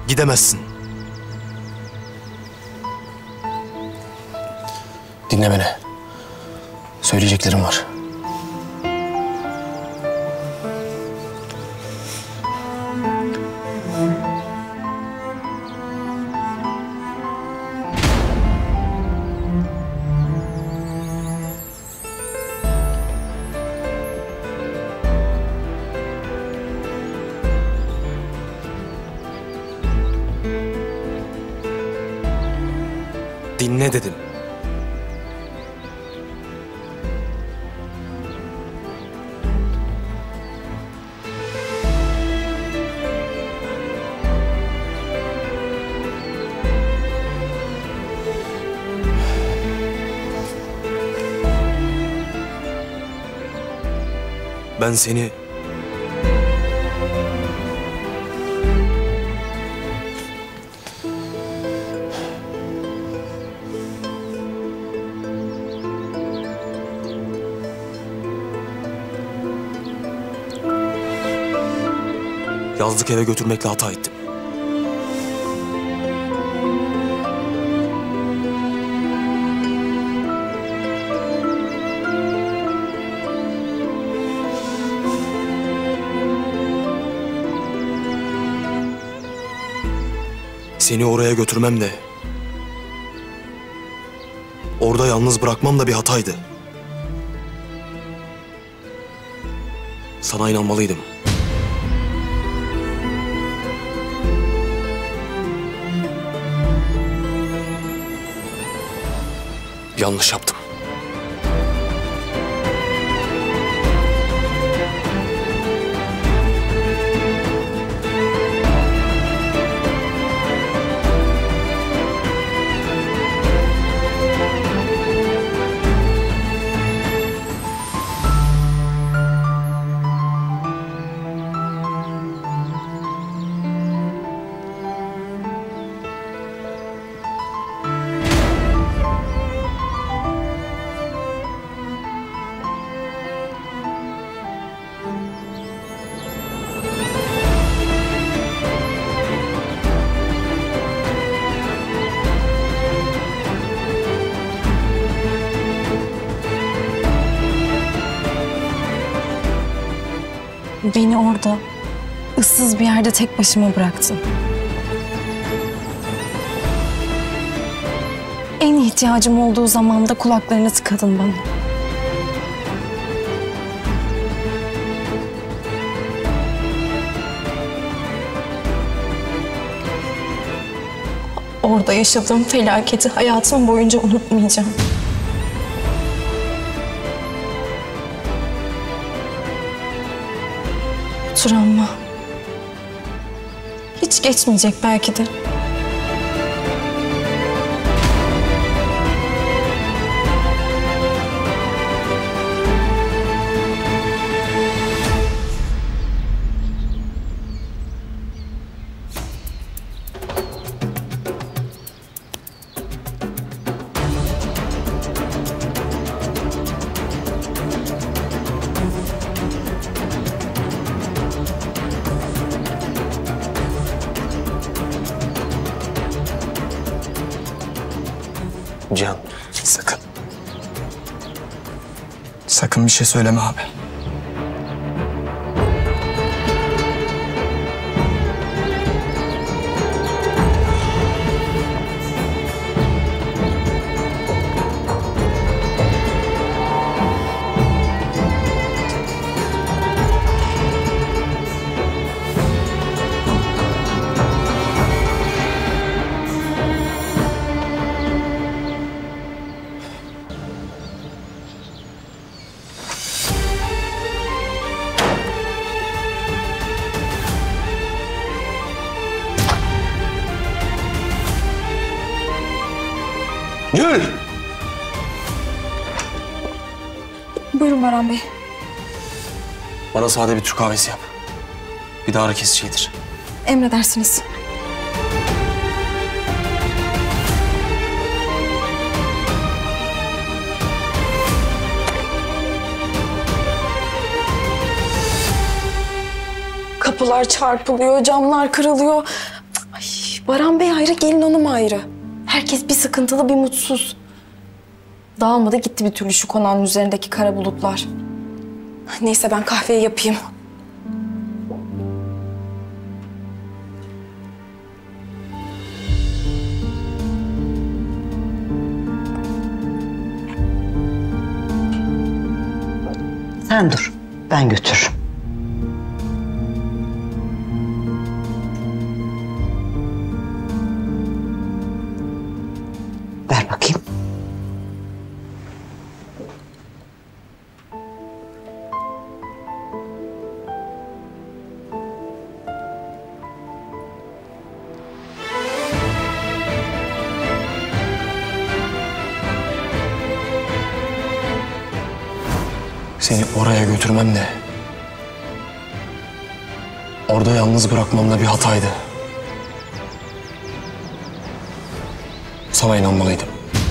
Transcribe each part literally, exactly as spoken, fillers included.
Gidemezsin. Dinle beni. Söyleyeceklerim var. Dinle dedim. Ben seni yazlık eve götürmekle hata ettim. Seni oraya götürmem de, orada yalnız bırakmam da bir hataydı. Sana inanmalıydım. Yanlış yaptım. Beni orada, ıssız bir yerde tek başıma bıraktın. En ihtiyacım olduğu zamanda kulaklarını tıkadın bana. Orada yaşadığım felaketi hayatım boyunca unutmayacağım. Travma. Hiç geçmeyecek belki de. Cihan, sakın. Sakın bir şey söyleme abi. Gül! Buyurun Baran Bey. Bana sade bir Türk kahvesi yap. Bir de ağrı kesicidir. Emredersiniz. Kapılar çarpılıyor, camlar kırılıyor. Ay. Baran Bey ayrı, gelin hanım ayrı. Herkes bir sıkıntılı, bir mutsuz. Dağılmadı gitti bir türlü şu konağın üzerindeki kara bulutlar. Neyse ben kahveyi yapayım. Sen dur, ben götürürüm. Ver bakayım. Seni oraya götürmem de... orada yalnız bırakmam da bir hataydı. Sana inanmalıydım.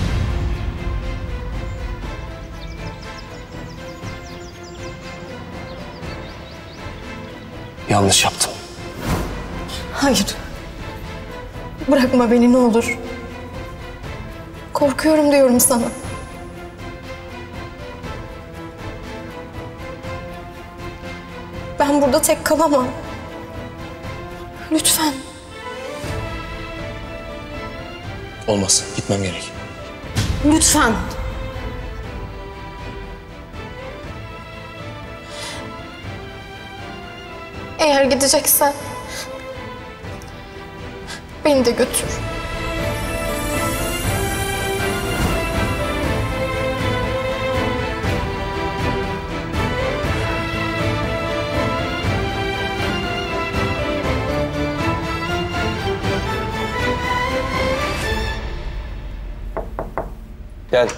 Yanlış yaptım. Hayır. Bırakma beni ne olur. Korkuyorum diyorum sana. Ben burada tek kalamam. Lütfen. Olmaz, gitmem gerek. Lütfen. Eğer gideceksen beni de götür. Gel.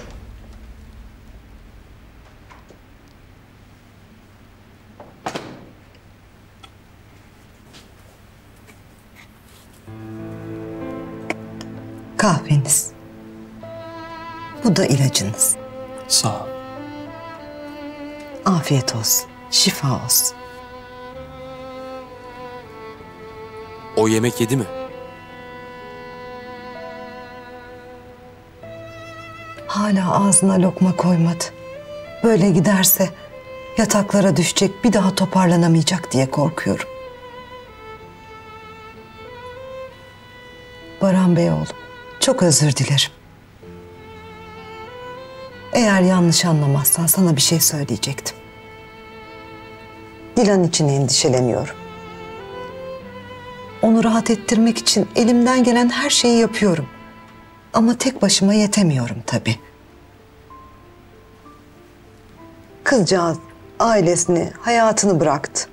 Kahveniz. Bu da ilacınız. Sağ ol. Afiyet olsun, şifa olsun. O yemek yedi mi? Hala ağzına lokma koymadı. Böyle giderse yataklara düşecek, bir daha toparlanamayacak diye korkuyorum. Baran Bey oğlum, çok özür dilerim. Eğer yanlış anlamazsan sana bir şey söyleyecektim. Dilan için endişeleniyorum. Onu rahat ettirmek için elimden gelen her şeyi yapıyorum. Ama tek başıma yetemiyorum tabii. Kızcağız ailesini, hayatını bıraktı.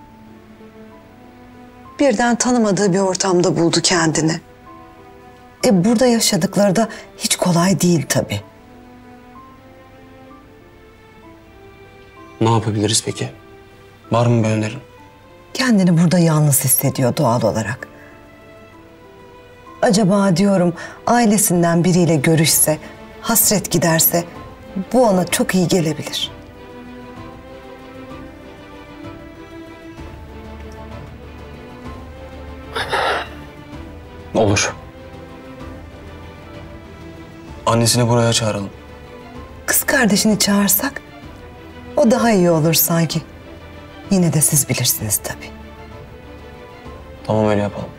Birden tanımadığı bir ortamda buldu kendini. E burada yaşadıkları da hiç kolay değil tabii. Ne yapabiliriz peki? Var mı bir önerin? Kendini burada yalnız hissediyor doğal olarak. Acaba diyorum ailesinden biriyle görüşse, hasret giderse bu ona çok iyi gelebilir. Olur. Annesini buraya çağıralım. Kız kardeşini çağırsak o daha iyi olur sanki. Yine de siz bilirsiniz tabii. Tamam, öyle yapalım.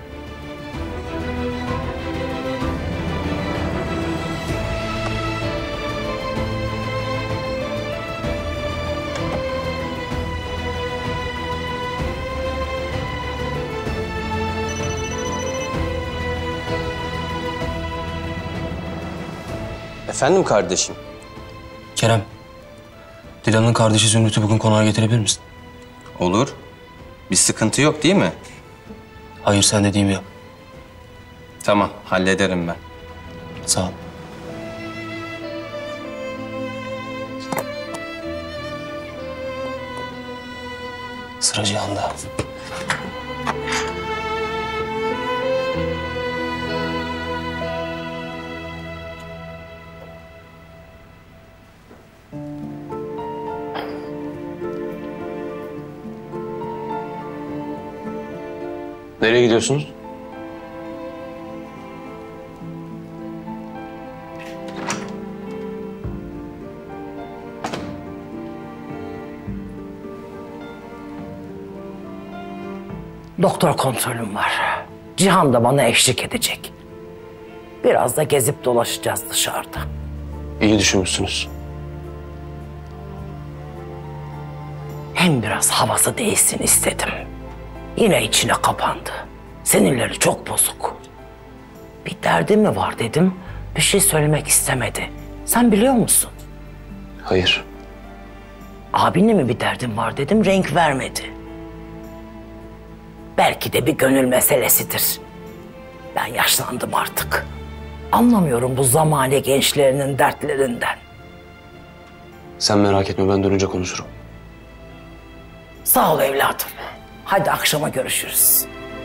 Efendim kardeşim? Kerem, Dilan'ın kardeşi Zümrüt'ü bugün konağa getirebilir misin? Olur. Bir sıkıntı yok değil mi? Hayır, sen dediğimi yap. Tamam, hallederim ben. Sağ ol. Sıra Cihan'da. Nereye gidiyorsunuz? Doktor kontrolüm var. Cihan da bana eşlik edecek. Biraz da gezip dolaşacağız dışarıda. İyi düşünmüşsünüz. Hem biraz havası değişsin istedim. Yine içine kapandı. Sinirleri çok bozuk. Bir derdi mi var dedim. Bir şey söylemek istemedi. Sen biliyor musun? Hayır. Abinle mi bir derdin var dedim. Renk vermedi. Belki de bir gönül meselesidir. Ben yaşlandım artık. Anlamıyorum bu zamane gençlerinin dertlerinden. Sen merak etme, ben dönünce konuşurum. Sağ ol evladım. Hadi akşama görüşürüz.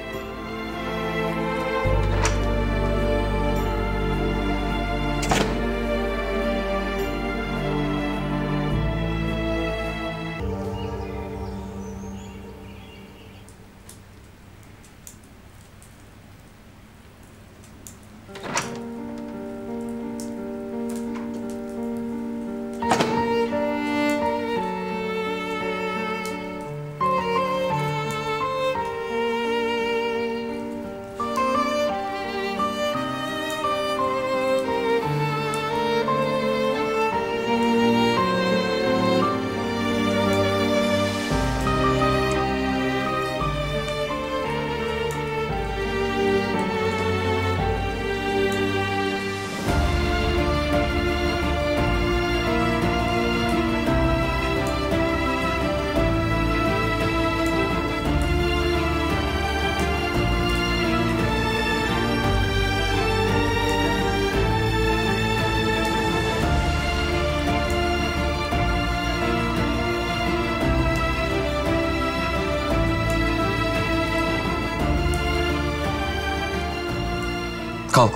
Kalk.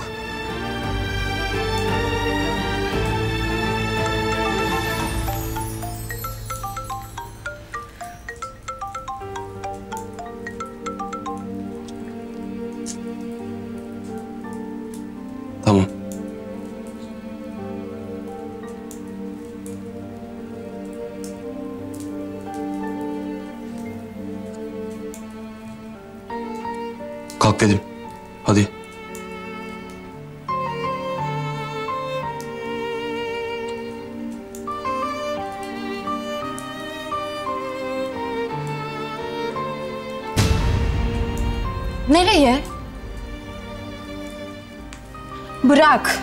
Tamam. Kalk dedim. Hadi. Nereye? Bırak.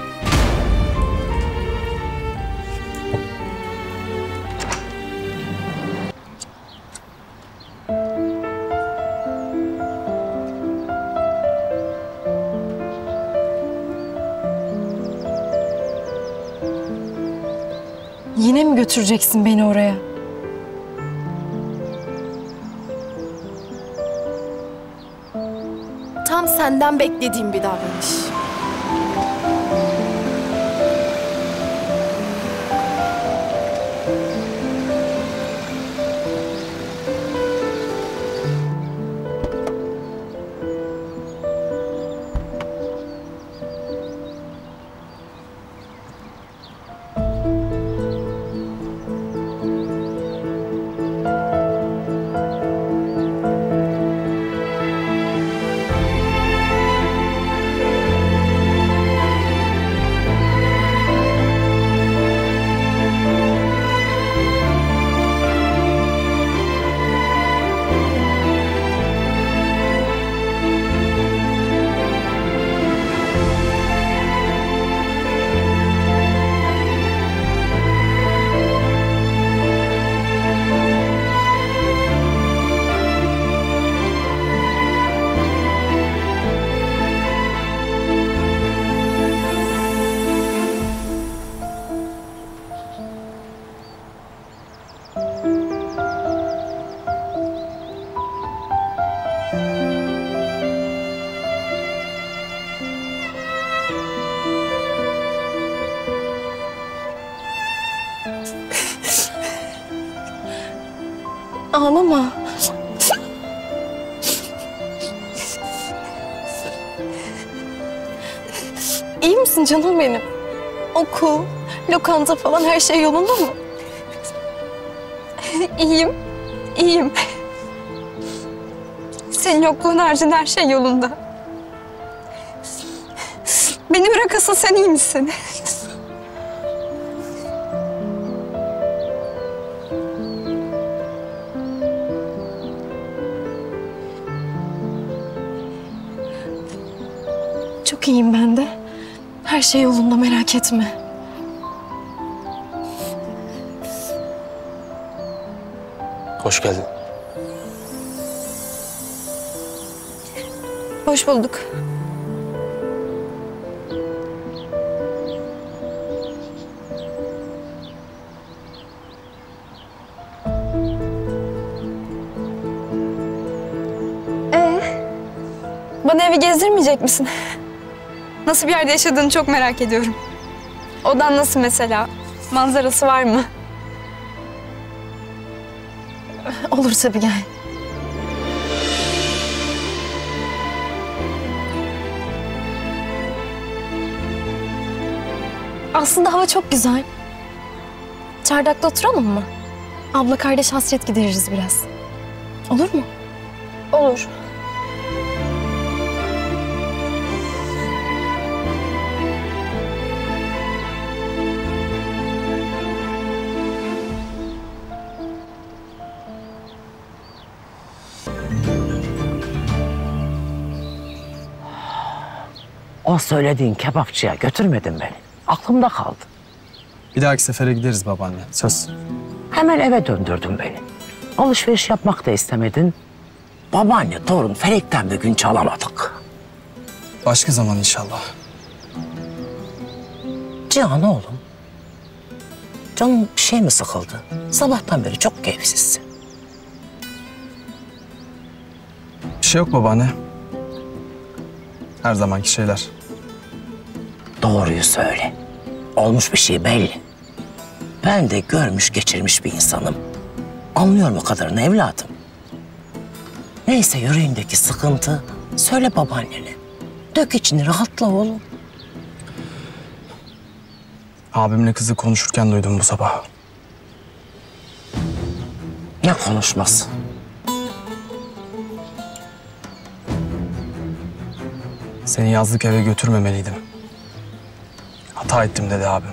Yine mi götüreceksin beni oraya? Tam senden beklediğim bir davranış. Ağlama. İyi misin canım benim? Okul, lokanta falan her şey yolunda mı? İyiyim, iyiyim. Senin yokluğun haricinde her şey yolunda. Beni bırak, asıl sen iyi misin? Çok iyiyim ben de. Her şey yolunda, merak etme. Hoş geldin. Hoş bulduk. Ee, bana evi gezdirmeyecek misin? Nasıl bir yerde yaşadığını çok merak ediyorum. Odan nasıl mesela? Manzarası var mı? Olur tabii, gel. Aslında hava çok güzel. Çardakta oturalım mı? Abla kardeş hasret gideririz biraz. Olur mu? Olur. O söylediğin kebapçıya götürmedin beni. Aklımda kaldı. Bir dahaki sefere gideriz babaanne. Söz. Hemen eve döndürdün beni. Alışveriş yapmak da istemedin. Babaanne, torun felekten bir gün çalamadık. Başka zaman inşallah. Cihan oğlum. Canın bir şey mi sıkıldı? Sabahtan beri çok keyifsizsin. Bir şey yok babaanne. Her zamanki şeyler. Doğruyu söyle. Olmuş bir şey belli. Ben de görmüş geçirmiş bir insanım. Anlıyorum o kadarını evladım. Neyse yüreğindeki sıkıntı söyle babaannene. Dök içini, rahatla oğlum. Abimle kızı konuşurken duydum bu sabah. Ne konuşması? Seni yazlık eve götürmemeliydim. Hata ettim dedi abim.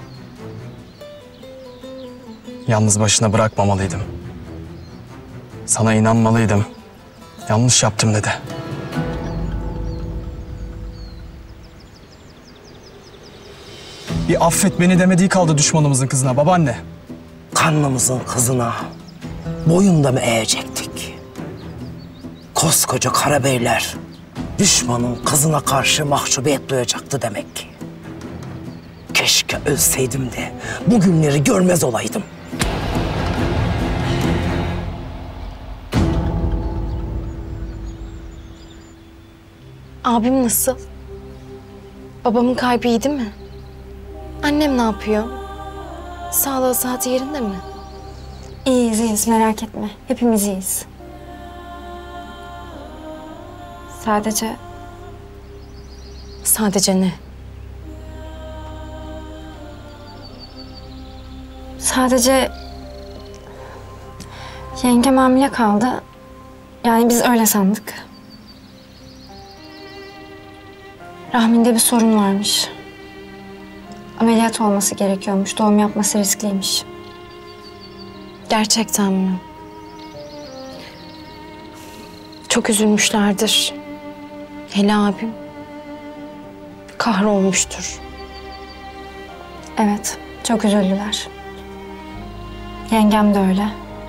Yalnız başına bırakmamalıydım. Sana inanmalıydım. Yanlış yaptım dedi. Bir affet beni demediği kaldı düşmanımızın kızına babaanne. Kanlımızın kızına boyun da mı eğecektik? Koskoca Karabeyler düşmanın kızına karşı mahcubiyet duyacaktı demek ki. Keşke ölseydim de bu günleri görmez olaydım. Abim nasıl? Babamın kalbi iyi değil mi? Annem ne yapıyor? Sağlığı, sıhhati yerinde mi? İyiyiz, iyiyiz. Merak etme. Hepimiz iyiyiz. Sadece Sadece ne? Sadece yengem hamile kaldı. Yani biz öyle sandık. Rahminde bir sorun varmış. Ameliyat olması gerekiyormuş. Doğum yapması riskliymiş. Gerçekten mi? Çok üzülmüşlerdir. Hele abim kahrolmuştur. Evet, çok üzüldüler. Yengem de öyle.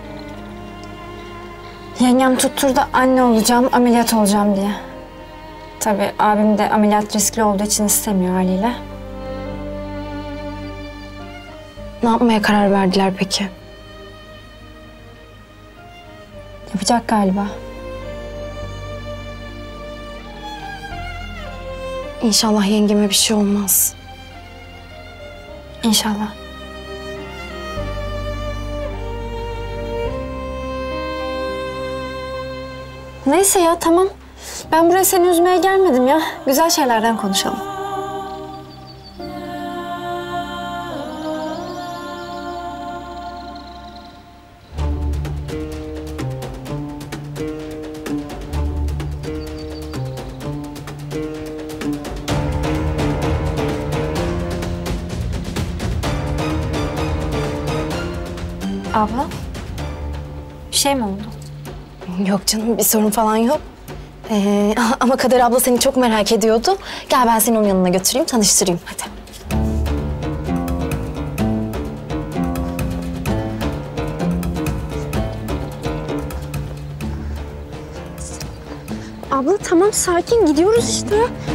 Yengem tutturdu anne olacağım, ameliyat olacağım diye. Tabii abim de ameliyat riskli olduğu için istemiyor haliyle. Ne yapmaya karar verdiler peki? Yapacak galiba. İnşallah yengeme bir şey olmaz. İnşallah. Neyse ya, tamam. Ben buraya seni üzmeye gelmedim ya. Güzel şeylerden konuşalım. Abla, bir şey mi oldu? Yok canım, bir sorun falan yok. Ee, ama Kader abla seni çok merak ediyordu. Gel ben seni onun yanına götüreyim, tanıştırayım. Hadi. Abla tamam, sakin, gidiyoruz işte.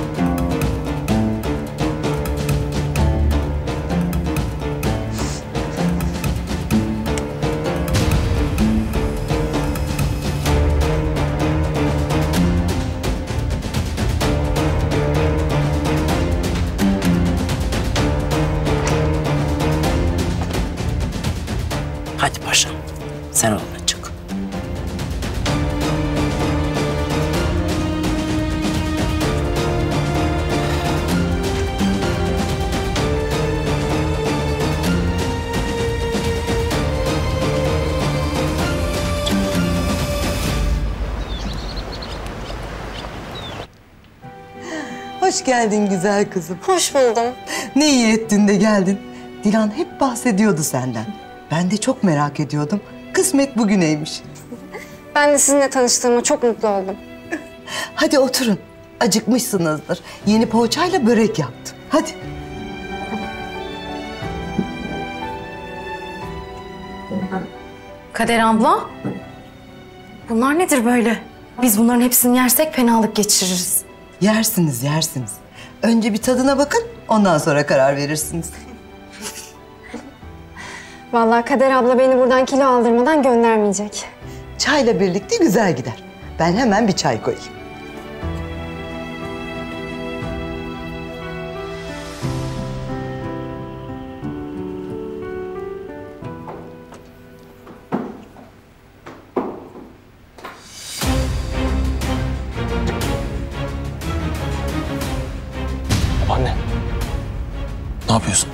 Hadi paşam, sen onunla çık. Hoş geldin güzel kızım. Hoş buldum. Ne iyi ettin de geldin. Dilan hep bahsediyordu senden. Ben de çok merak ediyordum. Kısmet bugüneymiş. Ben de sizinle tanıştığıma çok mutlu oldum. Hadi oturun. Acıkmışsınızdır. Yeni poğaçayla börek yaptım. Hadi. Kader abla, bunlar nedir böyle? Biz bunların hepsini yersek fenalık geçiririz. Yersiniz, yersiniz. Önce bir tadına bakın, ondan sonra karar verirsiniz. Vallahi Kader abla beni buradan kilo aldırmadan göndermeyecek. Çayla birlikte güzel gider. Ben hemen bir çay koyayım. Anne. Ne yapıyorsun?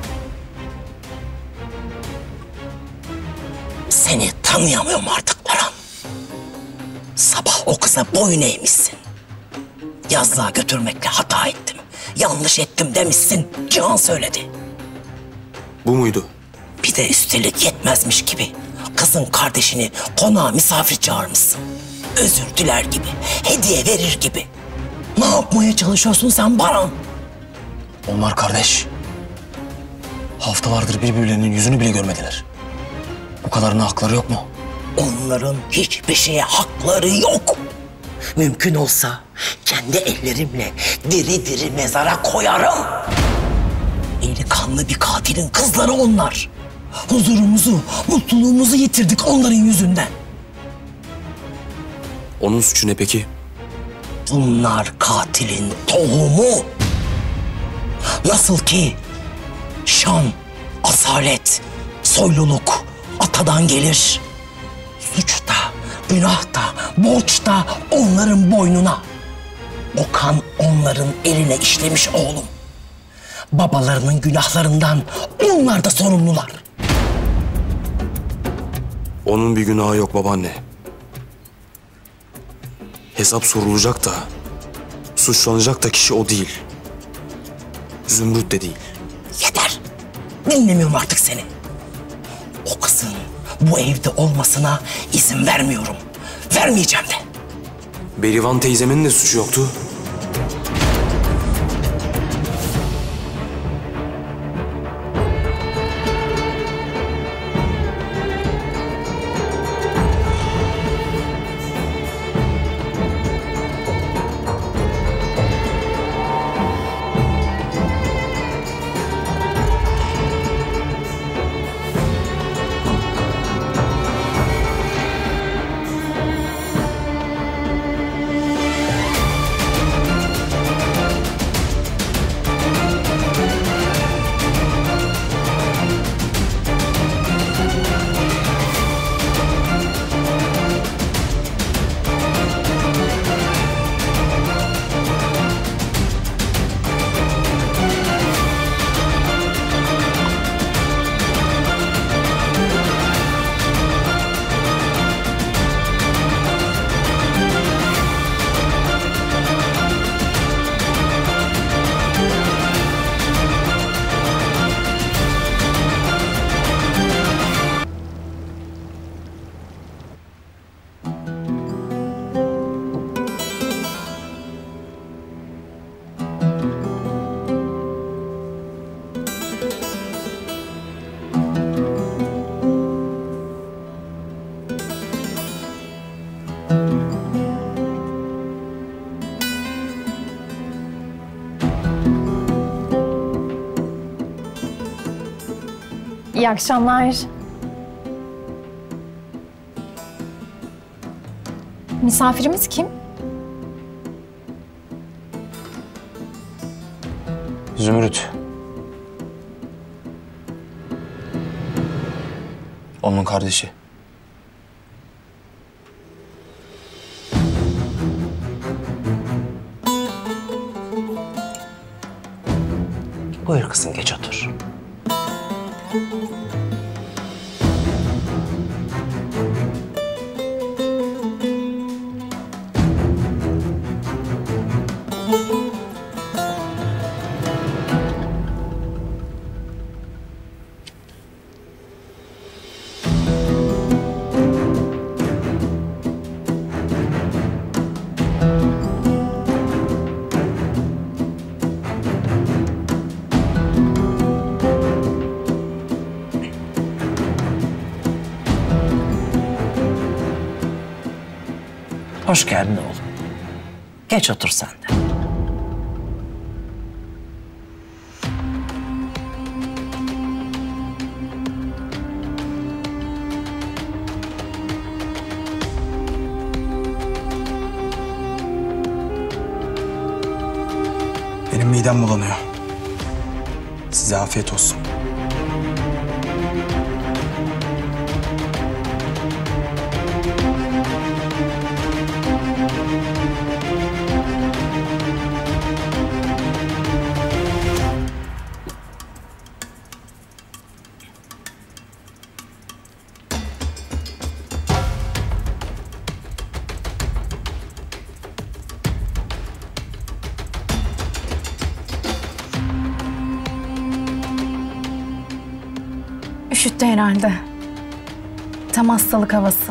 Seni tanıyamıyorum artık Baran. Sabah o kıza boyun eğmişsin. Yazlığa götürmekle hata ettim. Yanlış ettim demişsin. Cihan söyledi. Bu muydu? Bir de üstelik yetmezmiş gibi kızın kardeşini konağa misafir çağırmışsın. Özür diler gibi, hediye verir gibi. Ne yapmaya çalışıyorsun sen Baran? Onlar kardeş. Haftalardır birbirlerinin yüzünü bile görmediler. Bu kadarına hakları yok mu? Onların hiçbir şeye hakları yok. Mümkün olsa kendi ellerimle diri diri mezara koyarım. Eli kanlı bir katilin kızları onlar. Huzurumuzu, mutluluğumuzu yitirdik onların yüzünden. Onun suçu ne peki? Bunlar katilin tohumu. Nasıl ki şan, asalet, soyluluk atadan gelir. Suç da, günah da, borç da onların boynuna. O kan onların eline işlemiş oğlum. Babalarının günahlarından onlar da sorumlular. Onun bir günahı yok babaanne. Hesap sorulacak da, suçlanacak da kişi o değil. Zümrüt de değil. Yeter. Dinlemiyorum artık seni. O kızın bu evde olmasına izin vermiyorum. Vermeyeceğim de. Berivan teyzemin de suçu yoktu. İyi akşamlar. Misafirimiz kim? Zümrüt. Onun kardeşi. Buyur kızım, geç otur. Hoş geldin oğlum. Geç otur sen de. Benim midem bulanıyor. Size afiyet olsun. Üşüttü herhalde. Tam hastalık havası.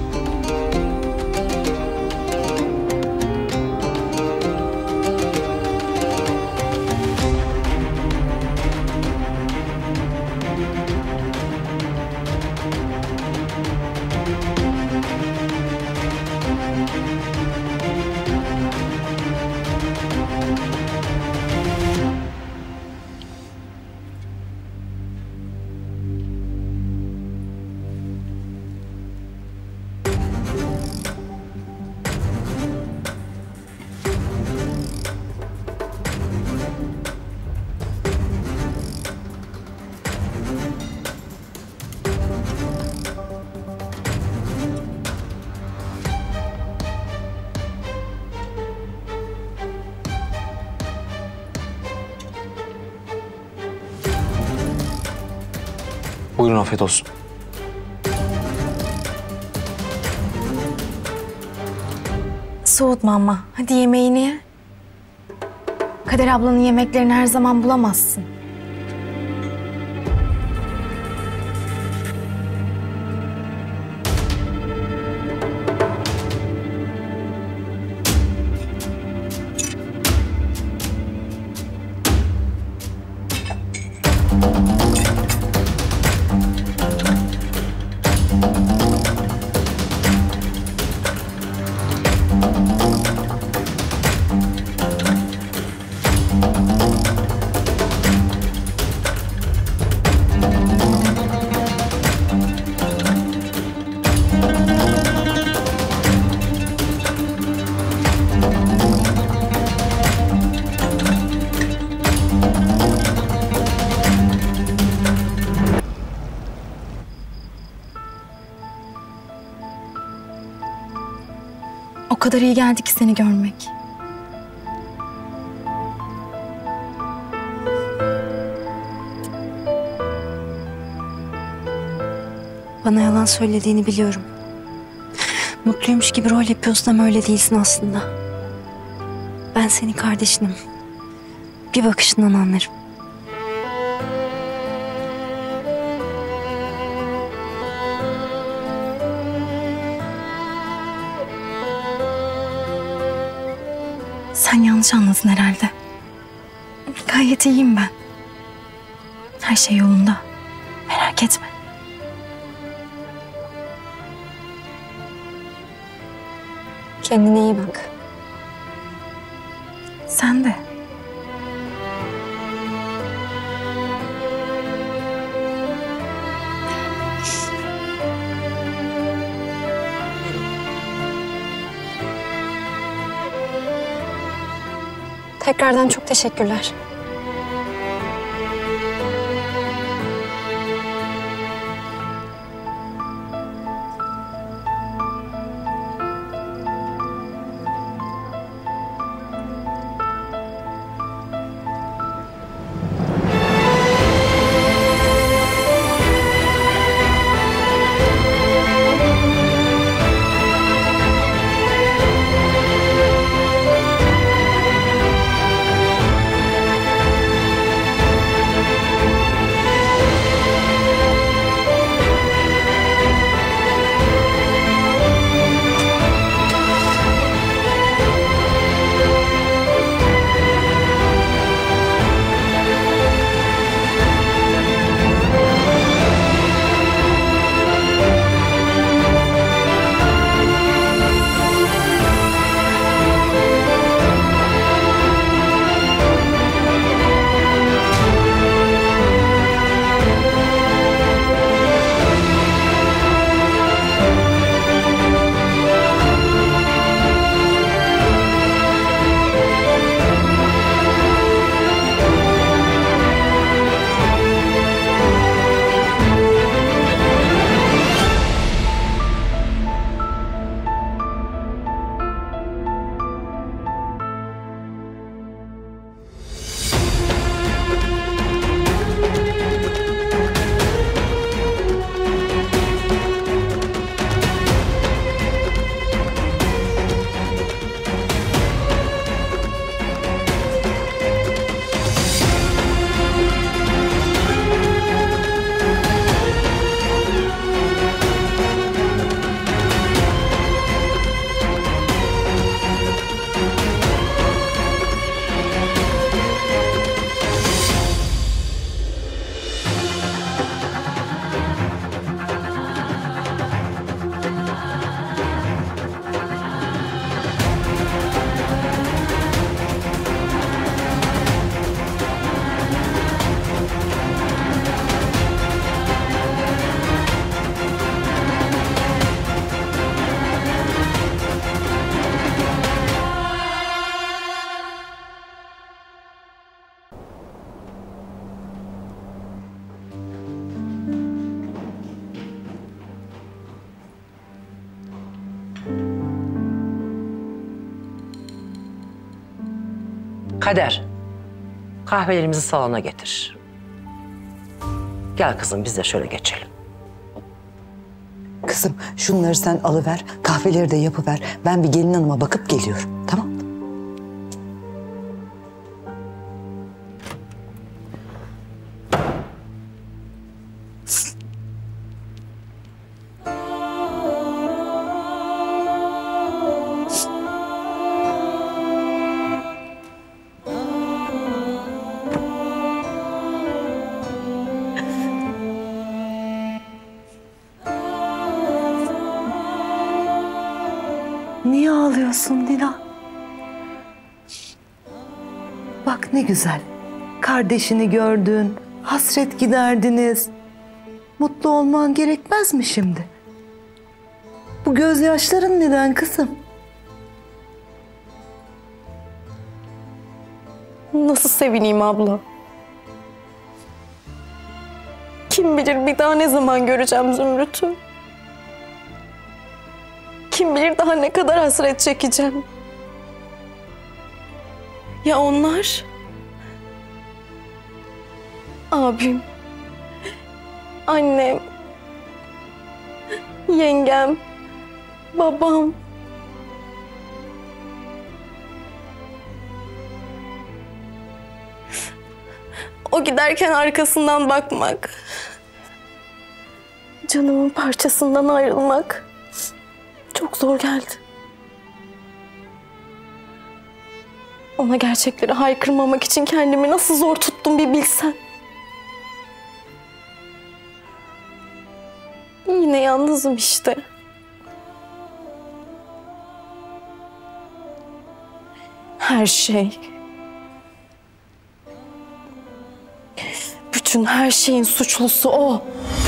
Buyurun, afiyet olsun. Soğutma ama. Hadi yemeğini ye. Kader ablanın yemeklerini her zaman bulamazsın. O kadar iyi geldi ki seni görmek. Bana yalan söylediğini biliyorum. Mutluymuş gibi rol yapıyorsun ama öyle değilsin aslında. Ben senin kardeşinim. Bir bakışından anlarım. Sen yanlış anladın herhalde. Gayet iyiyim ben. Her şey yolunda. Merak etme. Kendine iyi bak. Sen de. Tekrardan çok teşekkürler. Kader, kahvelerimizi salona getir. Gel kızım, biz de şöyle geçelim. Kızım şunları sen alıver, kahveleri de yapıver. Ben bir gelin hanıma bakıp geliyorum, tamam mı? Niye ağlıyorsun Dila? Bak ne güzel. Kardeşini gördün, hasret giderdiniz. Mutlu olman gerekmez mi şimdi? Bu gözyaşların neden kızım? Nasıl sevineyim abla? Kim bilir bir daha ne zaman göreceğim Zümrüt'ü? Kim bilir daha ne kadar hasret çekeceğim? Ya onlar? Abim, annem, yengem, babam. O giderken arkasından bakmak, canımın parçasından ayrılmak çok zor geldi. Ona gerçekleri haykırmamak için kendimi nasıl zor tuttum bir bilsen. Yine yalnızım işte. Her şey. Bütün her şeyin suçlusu o.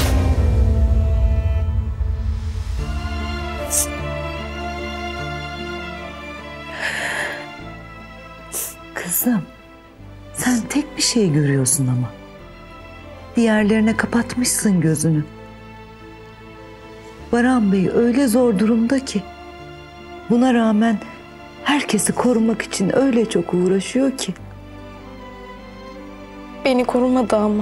Kızım, sen tek bir şey görüyorsun ama. Diğerlerine kapatmışsın gözünü. Baran Bey öyle zor durumda ki. Buna rağmen herkesi korumak için öyle çok uğraşıyor ki. Beni korumadı ama.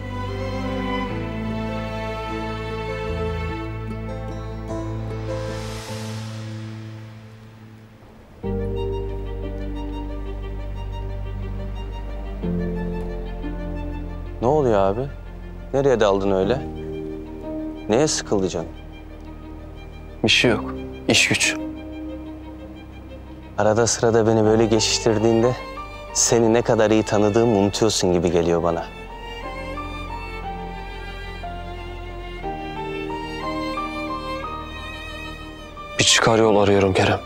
Ne oluyor abi? Nereye daldın öyle? Neye sıkıldı canım? Bir şey yok. İş güç. Arada sırada beni böyle geçiştirdiğinde seni ne kadar iyi tanıdığımı unutuyorsun gibi geliyor bana. Bir çıkar yol arıyorum Kerem.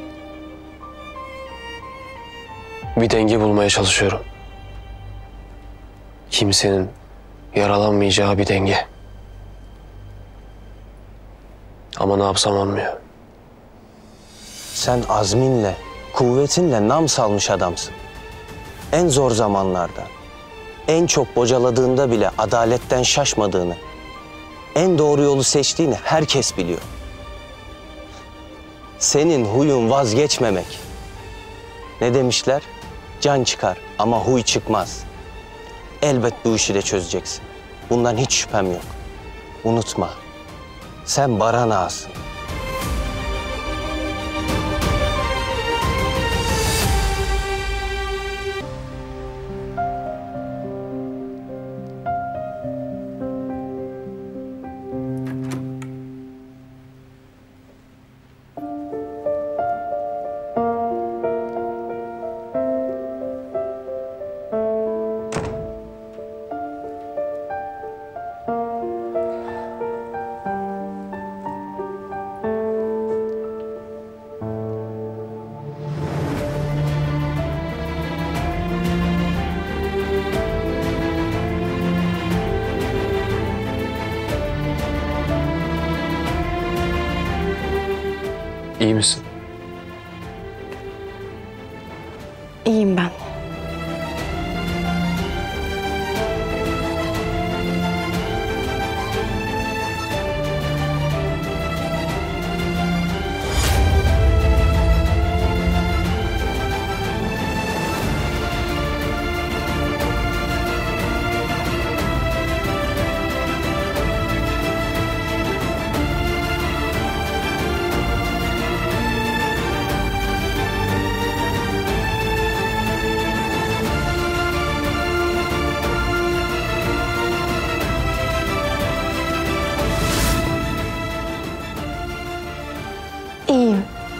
Bir denge bulmaya çalışıyorum. Kimsenin yaralanmayacağı bir denge. Ama ne yapsam olmuyor. Sen azminle, kuvvetinle nam salmış adamsın. En zor zamanlarda, en çok bocaladığında bile adaletten şaşmadığını, en doğru yolu seçtiğini herkes biliyor. Senin huyun vazgeçmemek. Ne demişler? Can çıkar ama huy çıkmaz. Elbet bu işi de çözeceksin. Bundan hiç şüphem yok. Unutma, sen Baran Ağa'sın. İyi misin? İyiyim ben. İyiyim.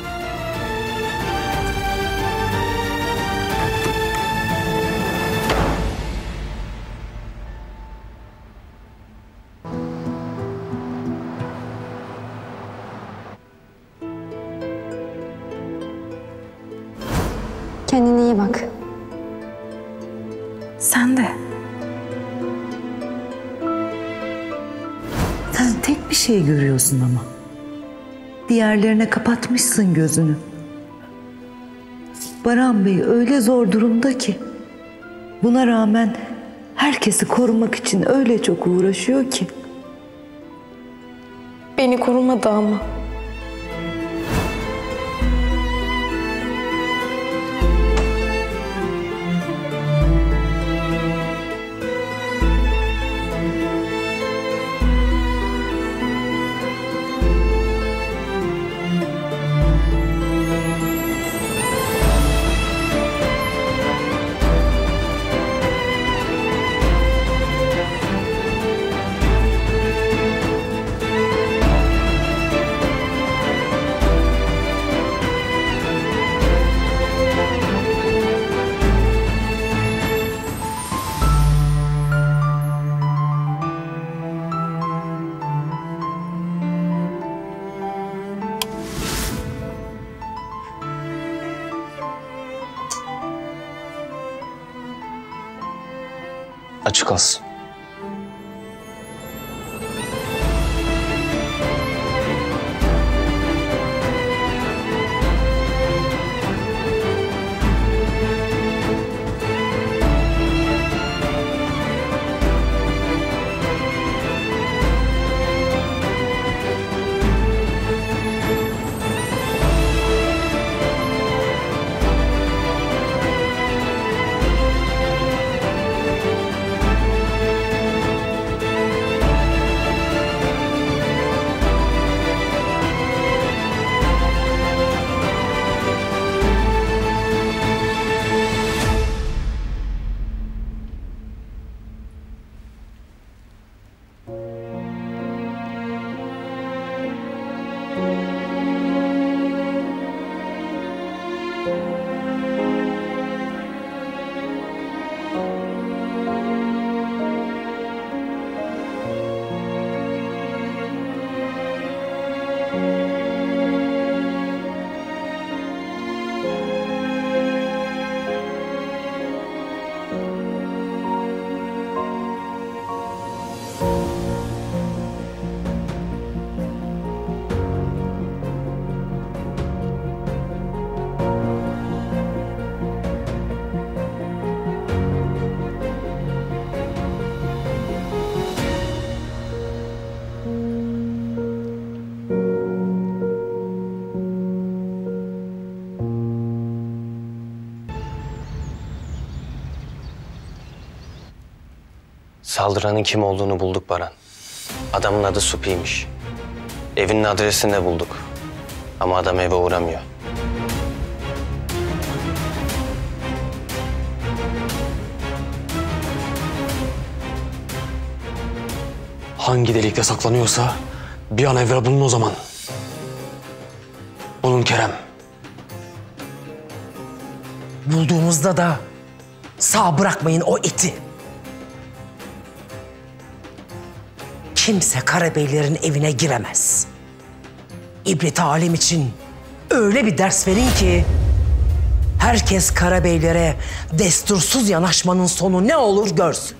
Kendine iyi bak. Sen de. Sen tek bir şey görüyorsun ama. Diğerlerine kapatmışsın gözünü. Baran Bey öyle zor durumda ki. Buna rağmen herkesi korumak için öyle çok uğraşıyor ki. Beni korumadı ama. Açık kalsın. Saldıranın kim olduğunu bulduk Baran. Adamın adı Supi'ymiş. Evinin adresini de bulduk. Ama adam eve uğramıyor. Hangi delikte saklanıyorsa bir an evvel bulun o zaman. Bulun Kerem. Bulduğumuzda da sağ bırakmayın o iti. Kimse Karabeylerin evine giremez. İbret alem için öyle bir ders verin ki herkes Karabeylere destursuz yanaşmanın sonu ne olur görsün.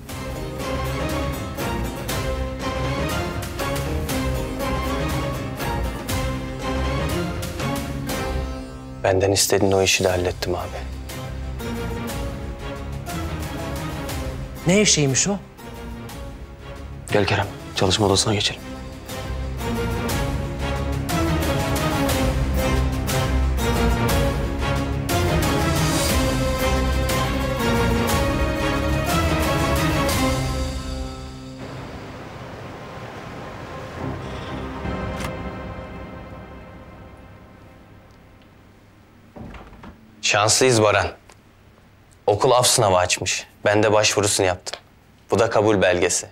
Benden istediğin o işi de hallettim abi. Ne eşeğiymiş o? Gel Kerem, çalışma odasına geçelim. Şanslıyız Baran. Okul af sınavı açmış. Ben de başvurusunu yaptım. Bu da kabul belgesi.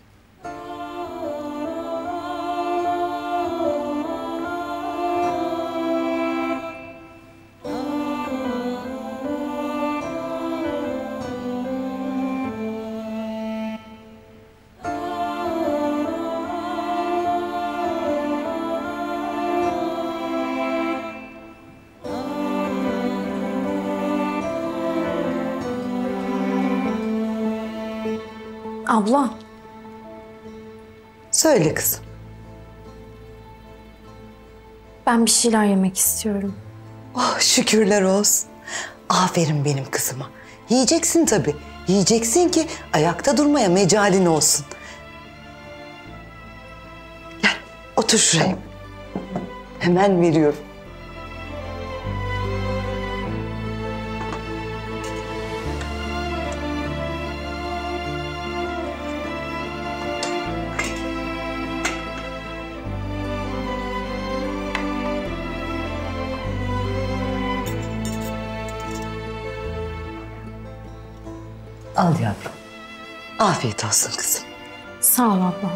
Abla, Söyle kızım. ben bir şeyler yemek istiyorum. Oh, şükürler olsun. Aferin benim kızıma. Yiyeceksin tabii. Yiyeceksin ki ayakta durmaya mecalin olsun. Gel, otur şuraya. Hemen veriyorum. Al yavrum. Afiyet olsun kızım. Sağ ol abla.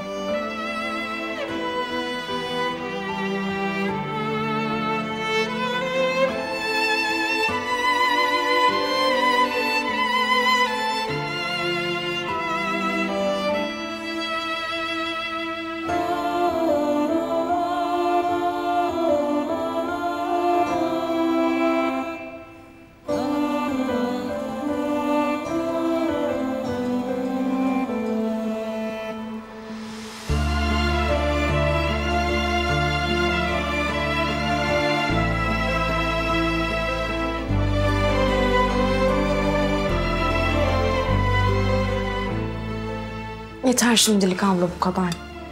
Yeter şimdilik abla bu kadar.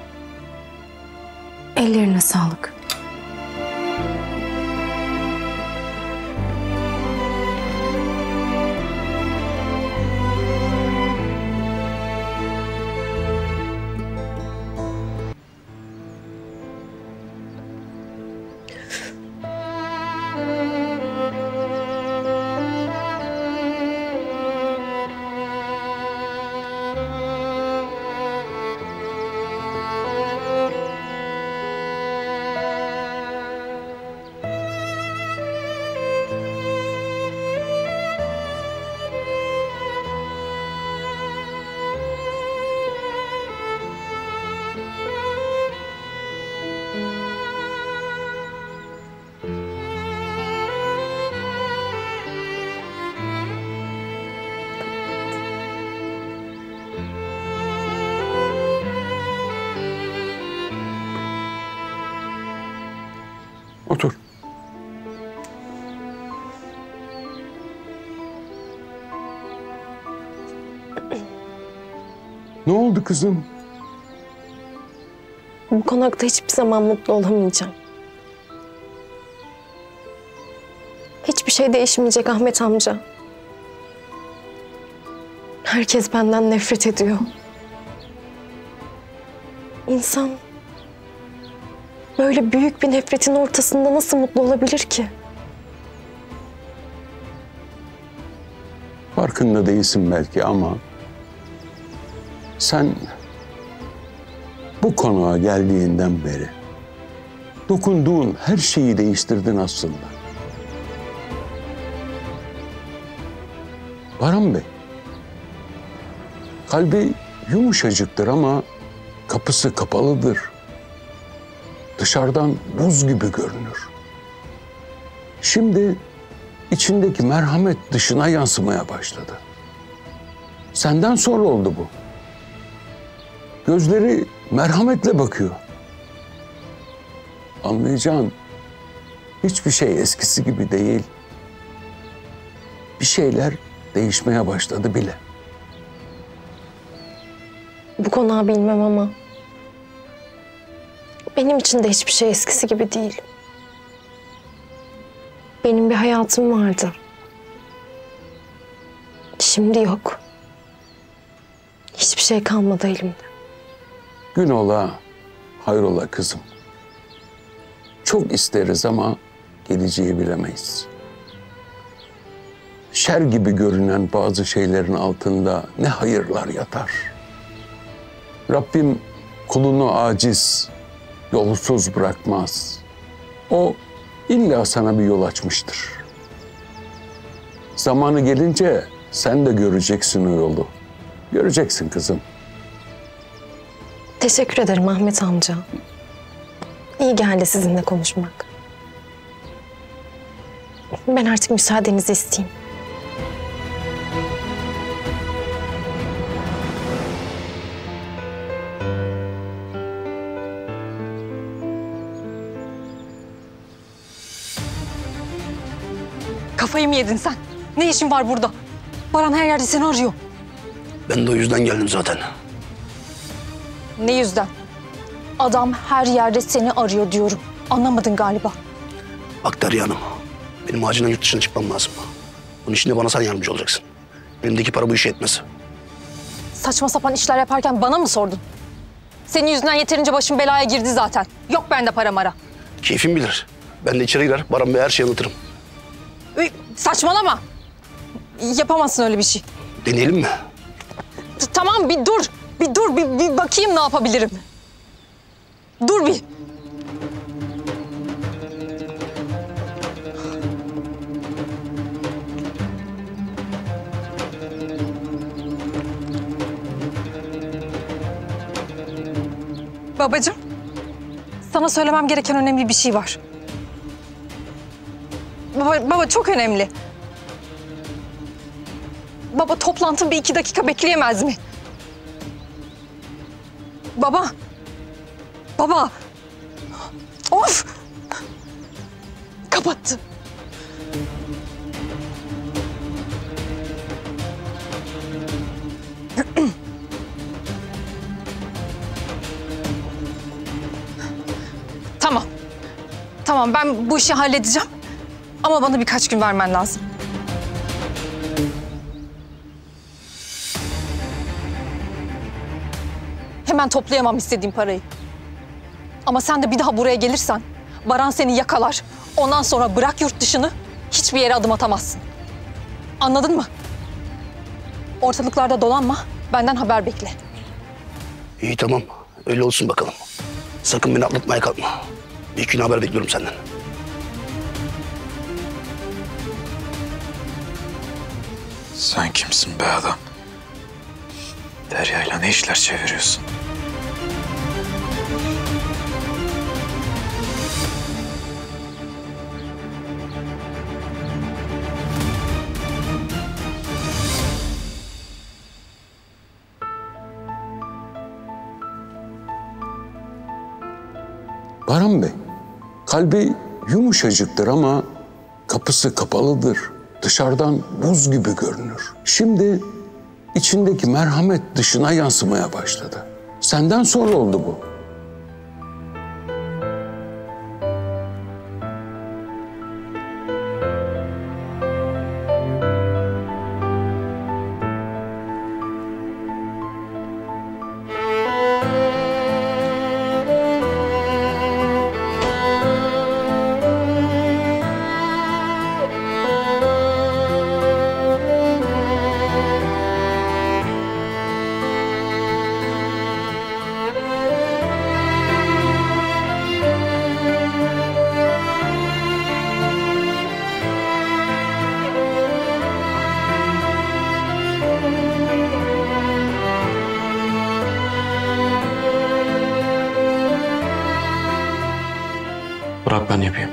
Ellerine sağlık. Otur. Ne oldu kızım? Bu konakta hiçbir zaman mutlu olamayacağım. Hiçbir şey değişmeyecek Ahmet amca. Herkes benden nefret ediyor. İnsan böyle büyük bir nefretin ortasında nasıl mutlu olabilir ki? Farkında değilsin belki ama sen bu konağa geldiğinden beri dokunduğun her şeyi değiştirdin aslında. Baran Bey, kalbi yumuşacıktır ama kapısı kapalıdır. Dışarıdan buz gibi görünür. Şimdi içindeki merhamet dışına yansımaya başladı. Senden sonra oldu bu. Gözleri merhametle bakıyor. Anlayacağın hiçbir şey eskisi gibi değil. Bir şeyler değişmeye başladı bile. Bu konağı bilmem ama benim için de hiçbir şey eskisi gibi değil. Benim bir hayatım vardı. Şimdi yok. Hiçbir şey kalmadı elimde. Gün ola, hayrola kızım. Çok isteriz ama geleceği bilemeyiz. Şer gibi görünen bazı şeylerin altında ne hayırlar yatar. Rabbim kulunu aciz, yolsuz bırakmaz. O illa sana bir yol açmıştır. Zamanı gelince sen de göreceksin o yolu. Göreceksin kızım. Teşekkür ederim Ahmet amca. İyi geldi sizinle konuşmak. Ben artık müsaadenizi isteyeyim. Kafayı mı yedin sen? Ne işin var burada? Baran her yerde seni arıyor. Ben de o yüzden geldim zaten. Ne yüzden? Adam her yerde seni arıyor diyorum. Anlamadın galiba. Bak Derya Hanım, benim acilen yurt dışına çıkmam lazım. Bunun için de bana sen yardımcı olacaksın. Elimdeki para bu işe yetmez. Saçma sapan işler yaparken bana mı sordun? Senin yüzünden yeterince başım belaya girdi zaten. Yok bende para mara. Keyfim bilir. Ben de içeri girer, Baran Bey'e her şeyi anlatırım. Üy, saçmalama. Yapamazsın öyle bir şey. Deneyelim mi? T- Tamam bir dur. Bir dur, bir, bir bakayım ne yapabilirim. Dur bir. Babacığım, sana söylemem gereken önemli bir şey var. Baba, baba çok önemli. Baba toplantı bir iki dakika bekleyemez mi? Baba. Baba. Of. Kapattı. Tamam, ben bu işi halledeceğim. Ama bana birkaç gün vermen lazım. Hemen toplayamam istediğim parayı. Ama sen de bir daha buraya gelirsen Baran seni yakalar. Ondan sonra bırak yurt dışını, hiçbir yere adım atamazsın. Anladın mı? Ortalıklarda dolanma, benden haber bekle. İyi tamam. Öyle olsun bakalım. Sakın beni atlatmaya kalkma. Bir iki gün haber bekliyorum senden. Sen kimsin be adam? Derya'yla ne işler çeviriyorsun? Baran Bey, kalbi yumuşacıktır ama kapısı kapalıdır. Dışarıdan buz gibi görünür. Şimdi içindeki merhamet dışına yansımaya başladı. Senden sonra oldu bu. Bırak ben yapayım.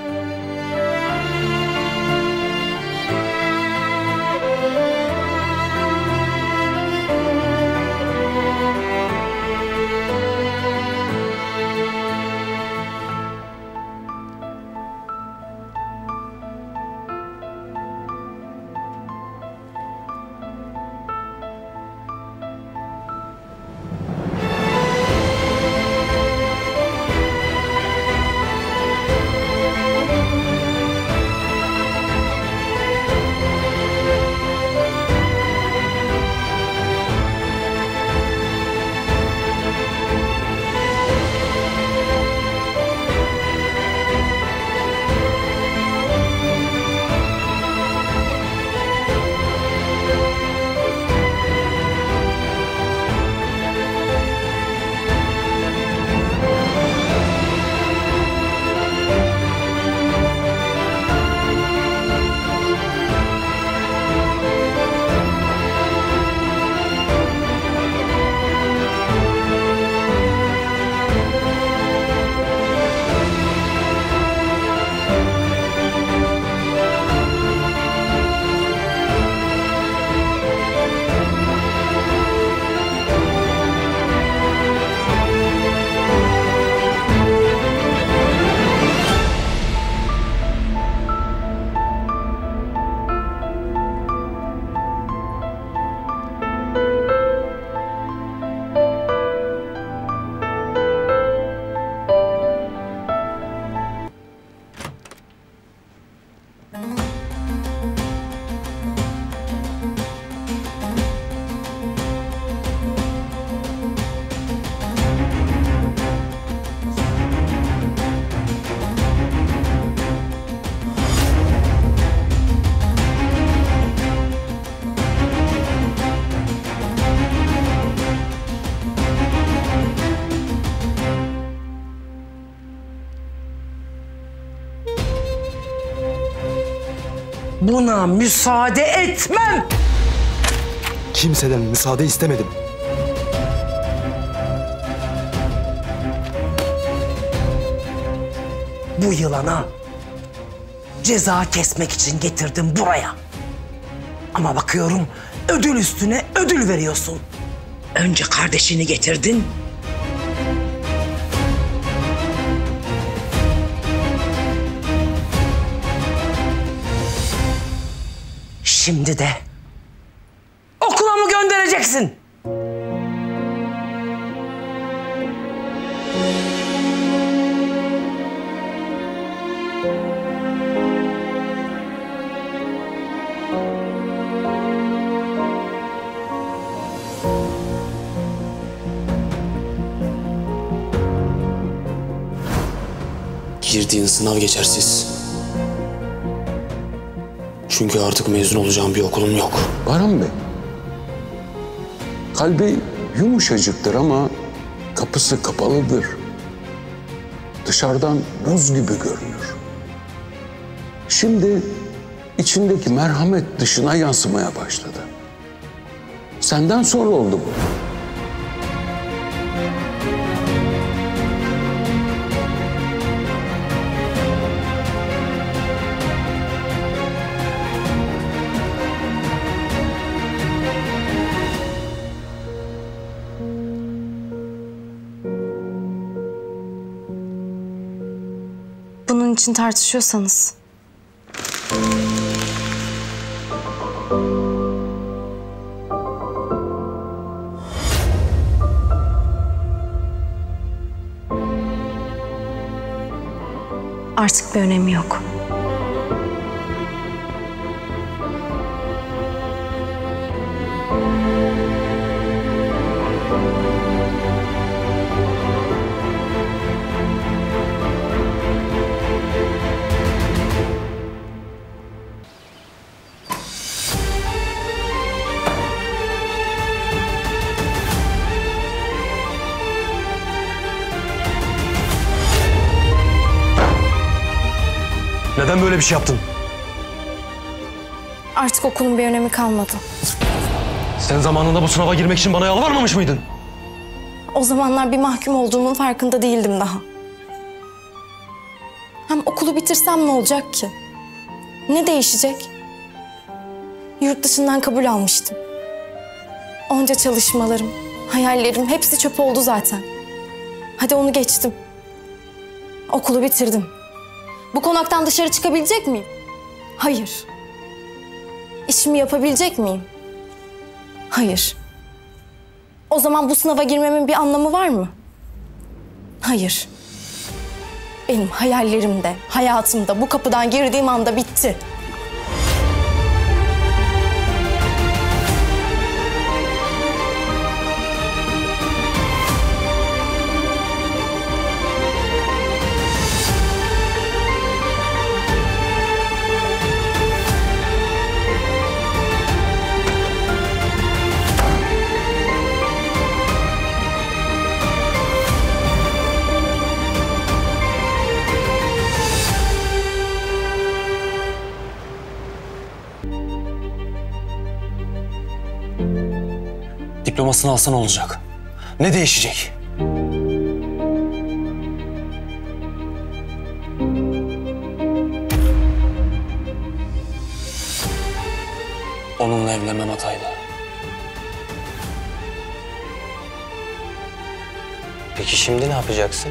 Buna müsaade etmem. Kimseden müsaade istemedim. Bu yılana ceza kesmek için getirdim buraya. Ama bakıyorum ödül üstüne ödül veriyorsun. Önce kardeşini getirdin. Şimdi de okula mı göndereceksin? girdiğin sınav geçersiz. Çünkü artık mezun olacağım bir okulum yok. Baran Bey, kalbi yumuşacıktır ama kapısı kapalıdır. Dışarıdan buz gibi görünür. Şimdi içindeki merhamet dışına yansımaya başladı. Senden sonra oldu bu. Bunun için tartışıyorsanız. Artık bir önemi yok. Neden böyle bir şey yaptın? Artık okulun bir önemi kalmadı. Sen zamanında bu sınava girmek için bana yalvarmamış mıydın? O zamanlar bir mahkum olduğumun farkında değildim daha. Hem okulu bitirsem ne olacak ki? Ne değişecek? Yurt dışından kabul almıştım. Onca çalışmalarım, hayallerim hepsi çöp oldu zaten. Hadi onu geçtim. Okulu bitirdim. Bu konaktan dışarı çıkabilecek miyim? Hayır. İşimi yapabilecek miyim? Hayır. O zaman bu sınava girmemin bir anlamı var mı? Hayır. Benim hayallerim de, hayatım da bu kapıdan girdiğim anda bitti. Diplomasını alsan olacak. Ne değişecek? Onunla evlenmem hataydı. Peki şimdi ne yapacaksın?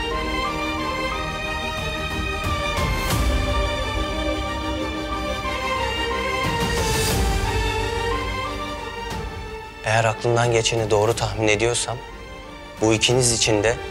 Eğer aklından geçeni doğru tahmin ediyorsam, bu ikiniz için de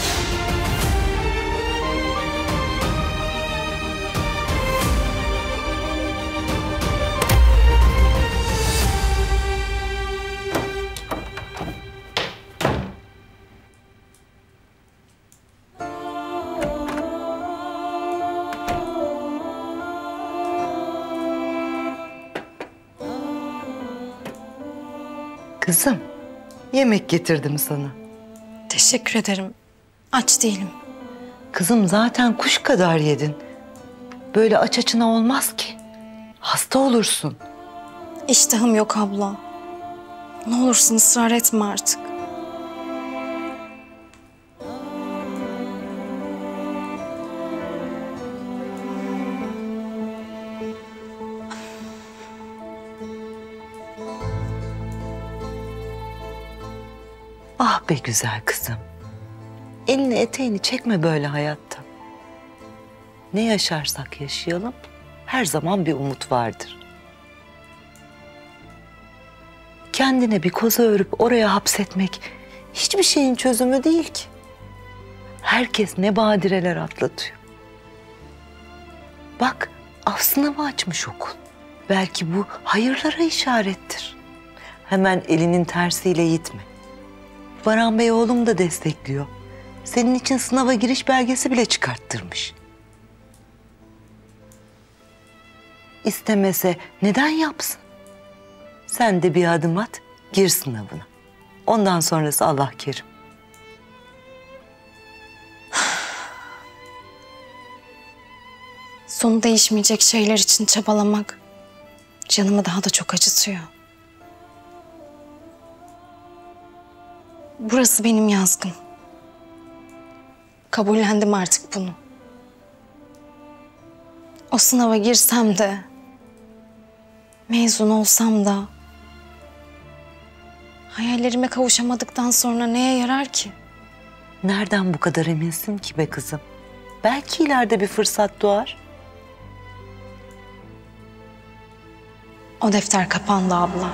Kızım, yemek getirdim sana. Teşekkür ederim. Aç değilim. Kızım zaten kuş kadar yedin. Böyle aç açına olmaz ki. Hasta olursun. İştahım yok abla. Ne olursun ısrar etme artık. Ah be güzel kızım. Elini eteğini çekme böyle hayatta. Ne yaşarsak yaşayalım, her zaman bir umut vardır. Kendine bir koza örüp oraya hapsetmek hiçbir şeyin çözümü değil ki. Herkes ne badireler atlatıyor. Bak, af sınavı açmış okul. Belki bu hayırlara işarettir. Hemen elinin tersiyle gitme. Baran Bey oğlum da destekliyor. Senin için sınava giriş belgesi bile çıkarttırmış. İstemese neden yapsın? Sen de bir adım at, gir sınavına. Ondan sonrası Allah kerim. Sonu değişmeyecek şeyler için çabalamak canımı daha da çok acıtıyor. Burası benim yazgım. Kabullendim artık bunu. O sınava girsem de, mezun olsam da, hayallerime kavuşamadıktan sonra neye yarar ki? Nereden bu kadar eminsin ki be kızım? Belki ileride bir fırsat doğar. O defter kapandı abla.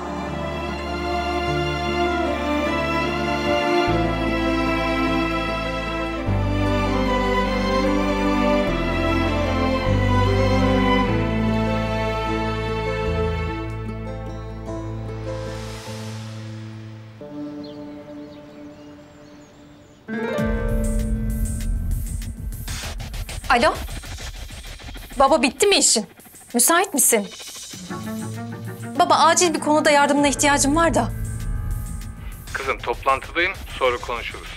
Alo? Baba bitti mi işin? Müsait misin? Baba acil bir konuda yardımına ihtiyacım var da. Kızım toplantıdayım, sonra konuşuruz.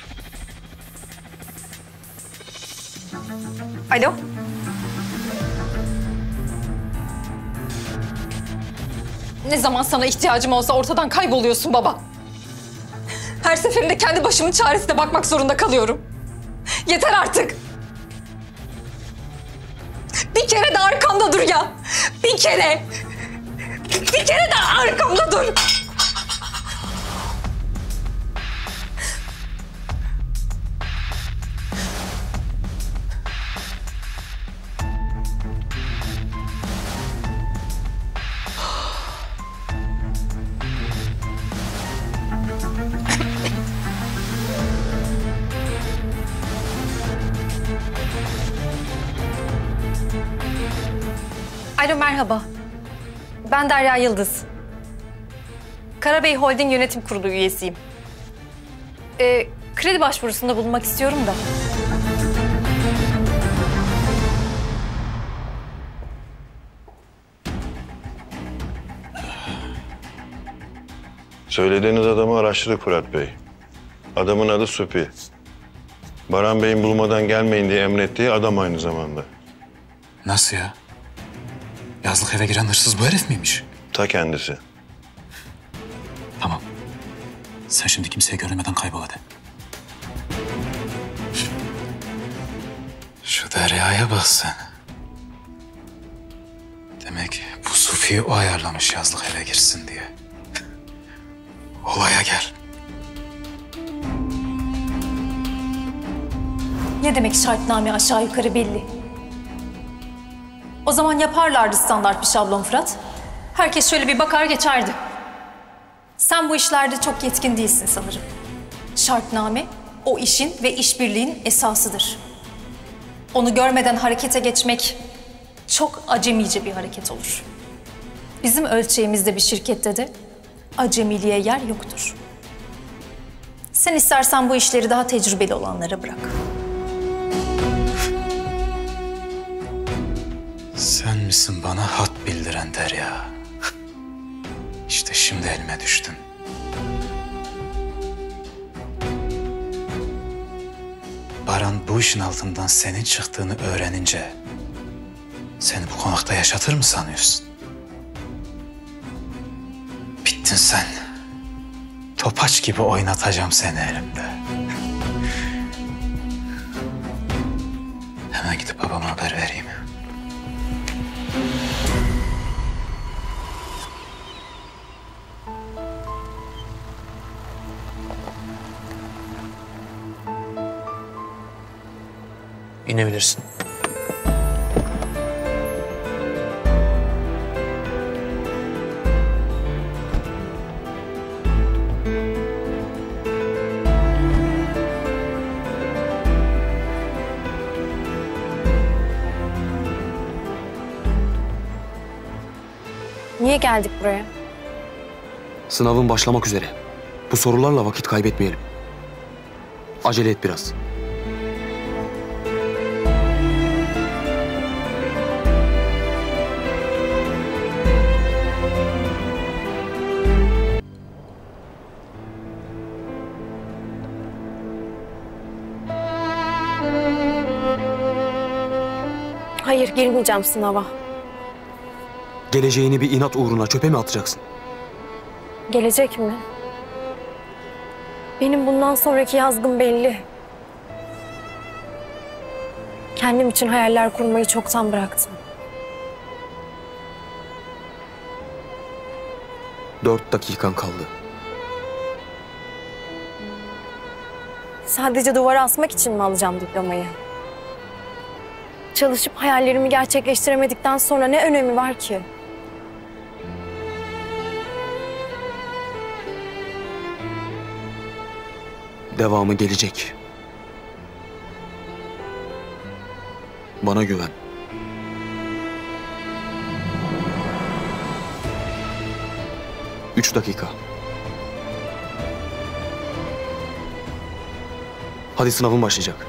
Alo? Ne zaman sana ihtiyacım olsa ortadan kayboluyorsun baba. Her seferinde kendi başımın çaresine bakmak zorunda kalıyorum. Yeter artık. Bir kere de arkamda dur ya. Bir kere. Bir kere de arkamda dur. Alo merhaba. Ben Derya Yıldız. Karabey Holding Yönetim Kurulu üyesiyim. Ee, kredi başvurusunda bulunmak istiyorum da. Söylediğiniz adamı araştırdık Fırat Bey. Adamın adı Supi. Baran Bey'in bulmadan gelmeyin diye emrettiği adam aynı zamanda. Nasıl ya? Yazlık eve giren hırsız bu herif miymiş? Ta kendisi. Tamam. Sen şimdi kimseye görünmeden kaybol hadi. Şu Derya'ya bak sen. Demek bu Sufi'yi o ayarlamış yazlık eve girsin diye. Olaya gel. Ne demek şartname aşağı yukarı belli. O zaman yaparlardı standart bir şablon Fırat. Herkes şöyle bir bakar geçerdi. Sen bu işlerde çok yetkin değilsin sanırım. Şartname o işin ve işbirliğin esasıdır. Onu görmeden harekete geçmek çok acemice bir hareket olur. Bizim ölçeğimizde bir şirkette de acemiliğe yer yoktur. Sen istersen bu işleri daha tecrübeli olanlara bırak. Sen misin bana hat bildiren Derya? İşte şimdi elime düştün. Baran bu işin altından senin çıktığını öğrenince seni bu konakta yaşatır mı sanıyorsun? Bittin sen. Topaç gibi oynatacağım seni elimde. Hemen gidip babama haber vereyim. İnebilirsin. Niye geldik buraya? Sınavın başlamak üzere. Bu sorularla vakit kaybetmeyelim. Acele et biraz. girmeyeceğim sınava. Geleceğini bir inat uğruna çöpe mi atacaksın? Gelecek mi? Benim bundan sonraki yazgım belli. Kendim için hayaller kurmayı çoktan bıraktım. Dört dakikan kaldı. Sadece duvara asmak için mi alacağım diplomayı? Çalışıp hayallerimi gerçekleştiremedikten sonra ne önemi var ki? Devamı gelecek. Bana güven. Üç dakika. Hadi sınavın başlayacak.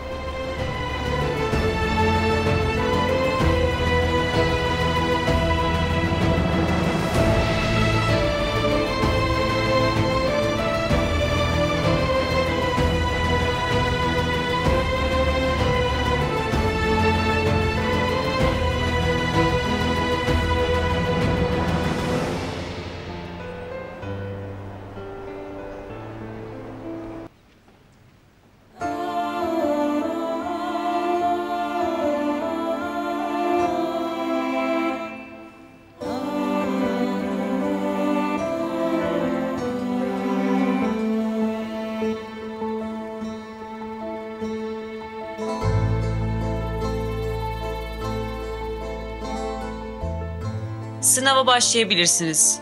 Sınava başlayabilirsiniz.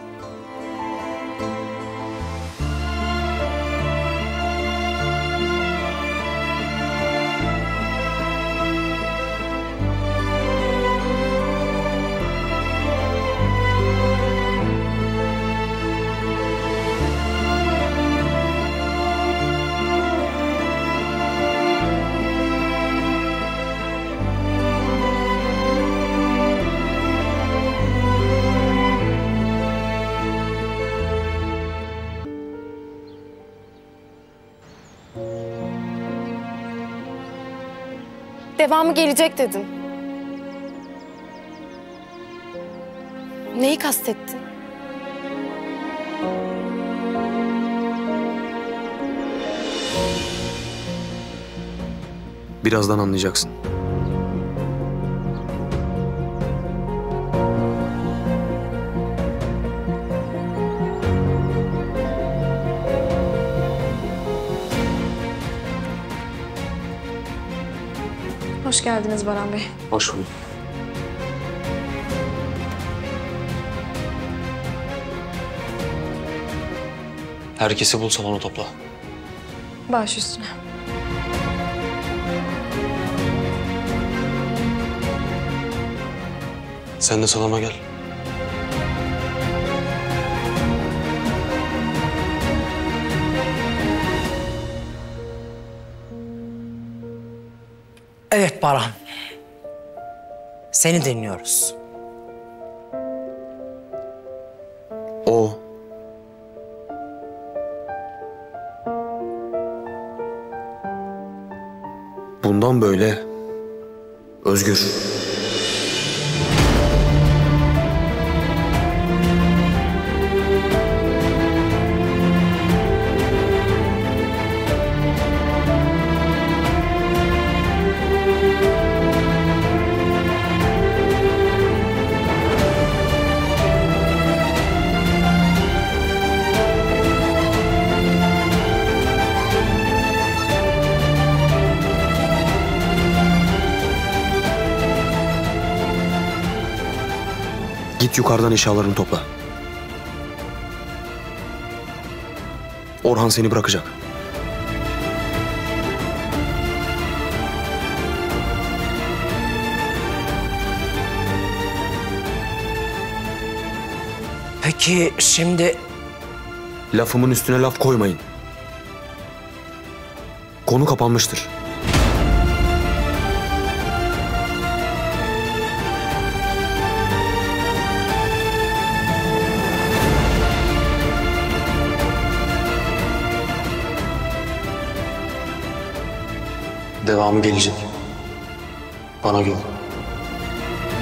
Devamı gelecek dedin. Neyi kastettin? Birazdan anlayacaksın. Hoş geldiniz Baran Bey. Hoş bulduk. Herkesi bul, salona topla. Baş üstüne. Sen de salona gel. Evet Baran. Seni dinliyoruz. O bundan böyle özgür. Git yukarıdan eşyalarını topla. Orhan seni bırakacak. Peki şimdi... Lafımın üstüne laf koymayın. Konu kapanmıştır. Devamı gelecek. Bana güven.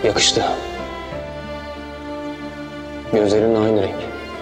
Yakıştı. Gözlerin aynı renk.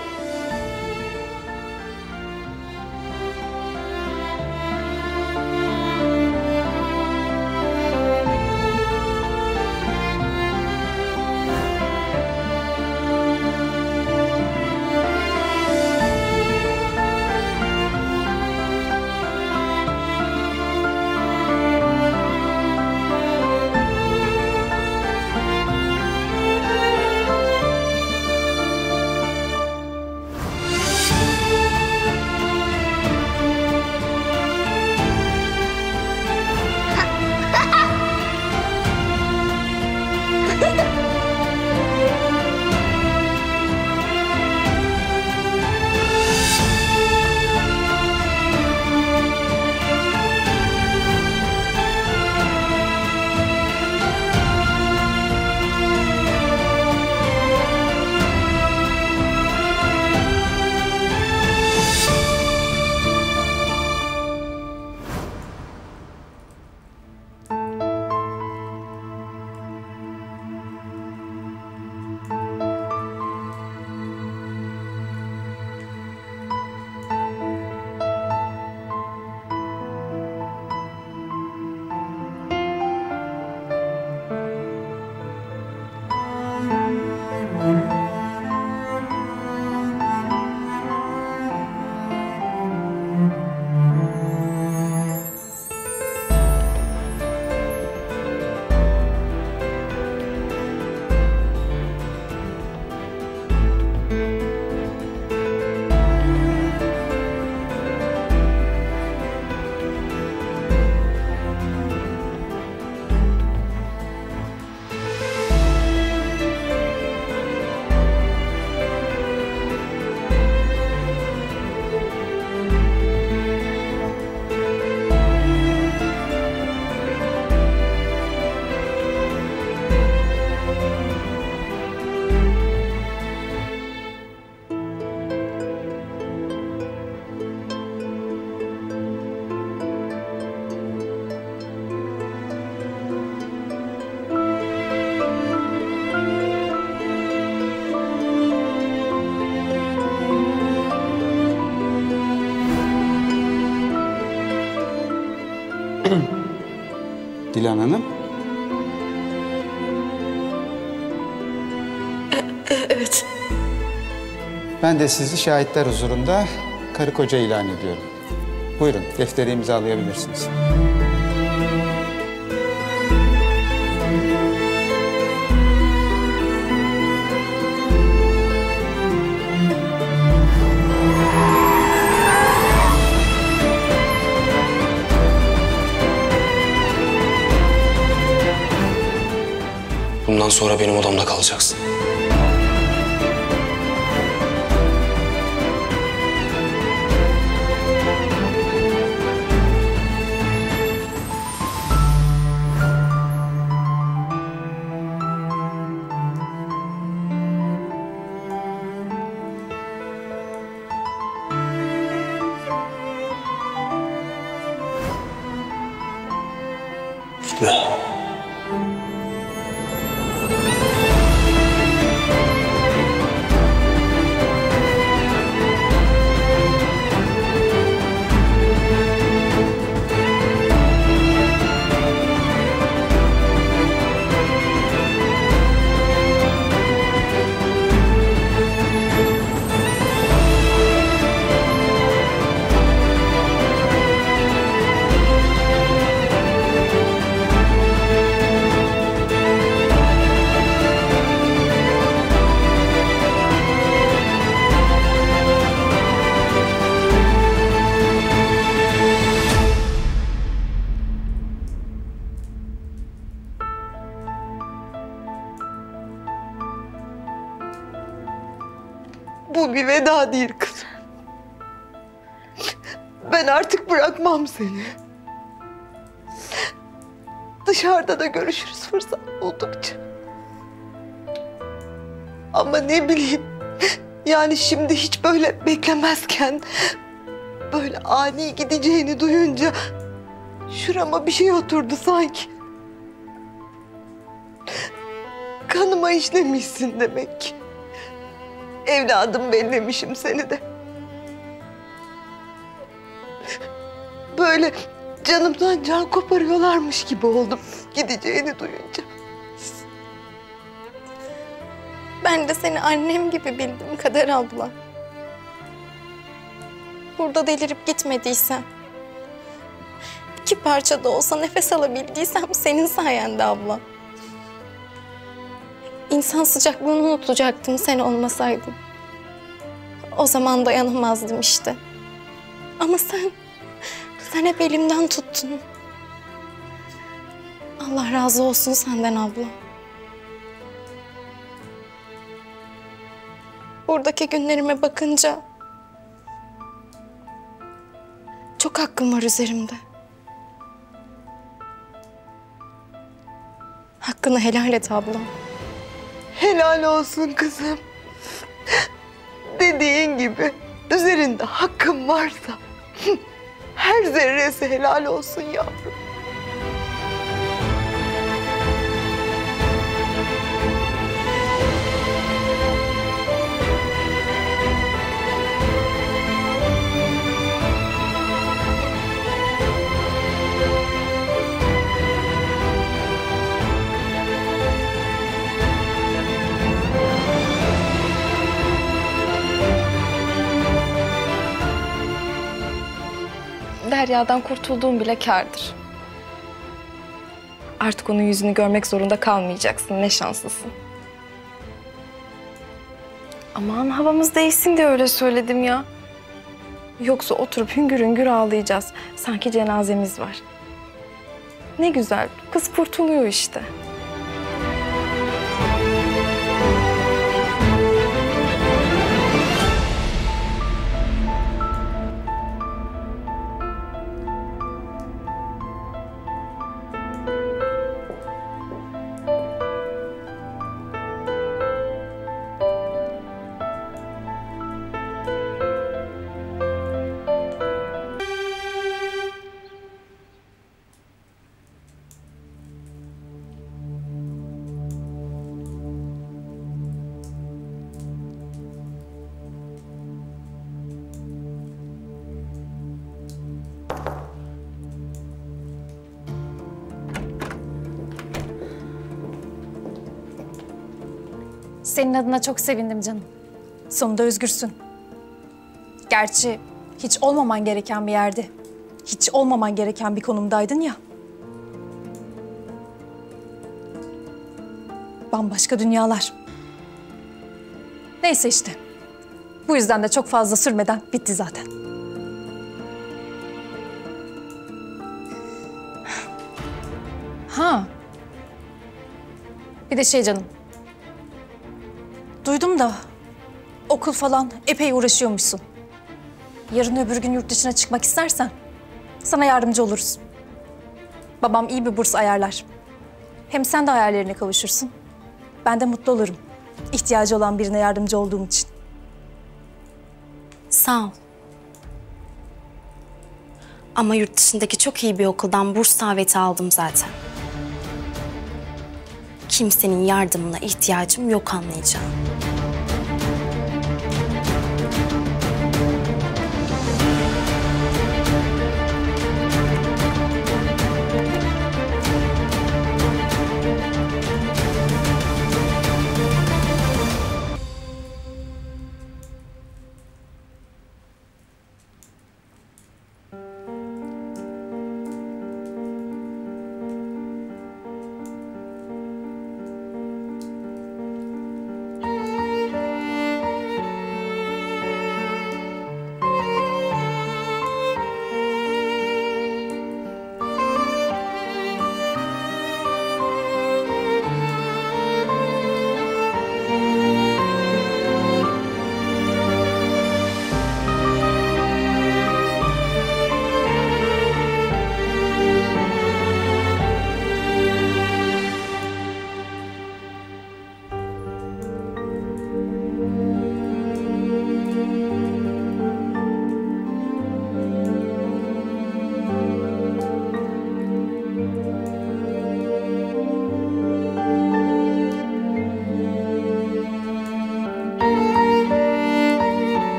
Dilan Hanım. Evet. Ben de sizi şahitler huzurunda karı koca ilan ediyorum. Buyurun, defteri imzalayabilirsiniz. Bundan sonra benim odamda kalacaksın. Gitme. Bu bir veda değil kızım. Ben artık bırakmam seni. Dışarıda da görüşürüz fırsat buldukça. Ama ne bileyim, yani şimdi hiç böyle beklemezken, böyle ani gideceğini duyunca şurama bir şey oturdu sanki. Kanıma işlemişsin demek ki. Evladım bellemişim seni de. Böyle canımdan can koparıyorlarmış gibi oldum gideceğini duyunca. Ben de seni annem gibi bildim Kader abla. Burada delirip gitmediysen, iki parça da olsa nefes alabildiysem senin sayende abla. İnsan sıcaklığını unutacaktım sen olmasaydın. O zaman dayanamazdım işte. Ama sen, sen hep elimden tuttun. Allah razı olsun senden abla. Buradaki günlerime bakınca çok hakkım var üzerimde. Hakkını helal et abla. Helal olsun kızım. Dediğin gibi üzerinde hakkım varsa her zerresi helal olsun yavrum. Derya'dan kurtulduğum bile kârdır. Artık onun yüzünü görmek zorunda kalmayacaksın. Ne şanslısın. Aman havamız değişsin diye öyle söyledim ya. Yoksa oturup hüngür hüngür ağlayacağız. Sanki cenazemiz var. Ne güzel. Kız kurtuluyor işte. Senin adına çok sevindim canım. Sonunda özgürsün. Gerçi hiç olmaman gereken bir yerde, hiç olmaman gereken bir konumdaydın ya. Bambaşka dünyalar. Neyse işte. Bu yüzden de çok fazla sürmeden bitti zaten. Ha. Bir de şey canım. Duydum da okul falan epey uğraşıyormuşsun. Yarın öbür gün yurt dışına çıkmak istersen sana yardımcı oluruz. Babam iyi bir burs ayarlar. Hem sen de hayallerine kavuşursun. Ben de mutlu olurum. İhtiyacı olan birine yardımcı olduğum için. Sağ ol. Ama yurt dışındaki çok iyi bir okuldan burs daveti aldım zaten. Kimsenin yardımına ihtiyacım yok anlayacağım.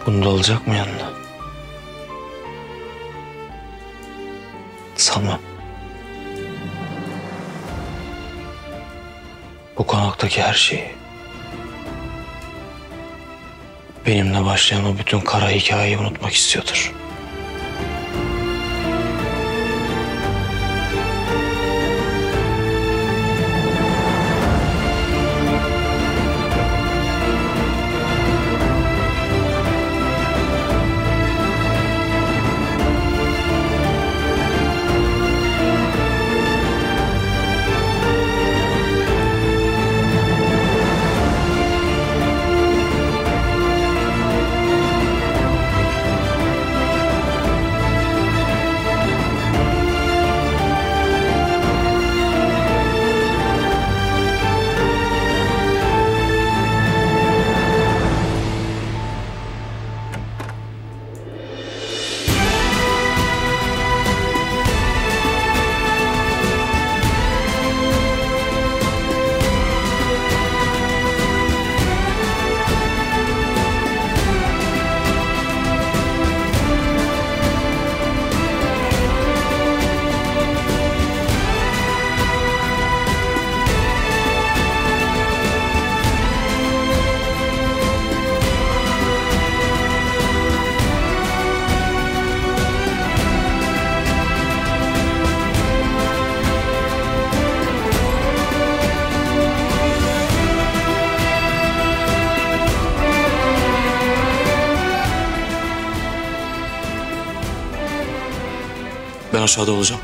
Bunu da alacak mı yanına? Sanmam. Bu konaktaki her şeyi, benimle başlayan o bütün kara hikayeyi unutmak istiyordur. Ben aşağıda olacağım.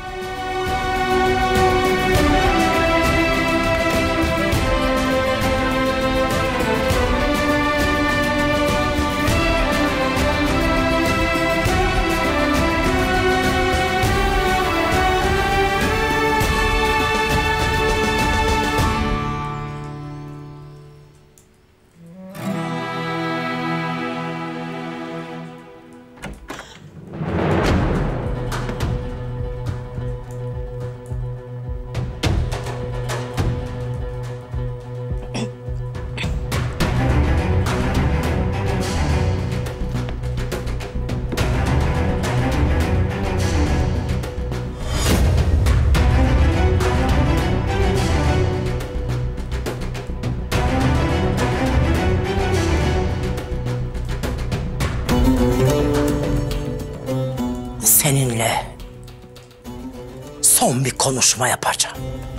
Seninle son bir konuşma yapacağım.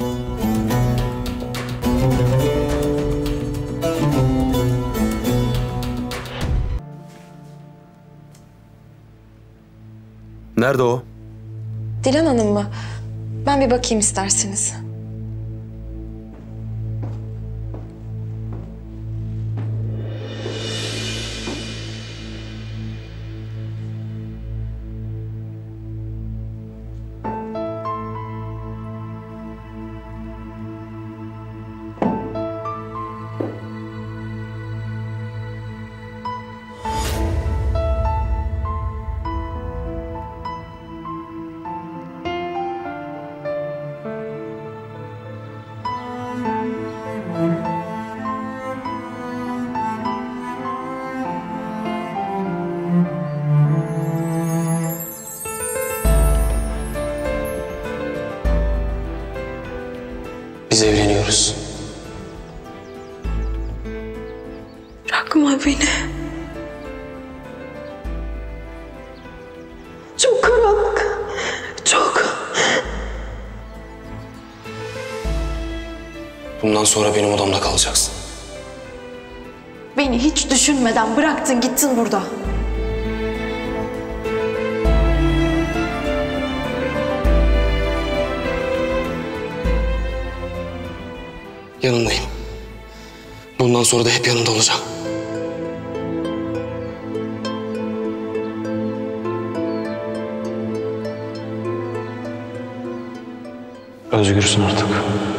Nerede o? Dilan Hanım mı? Ben bir bakayım isterseniz. Biz evleniyoruz. Bırakma beni. Çok karanlık. Çok. Bundan sonra benim odamda kalacaksın. Beni hiç düşünmeden bıraktın gittin burada. Yanındayım. Bundan sonra da hep yanında olacağım. Özgürsün artık.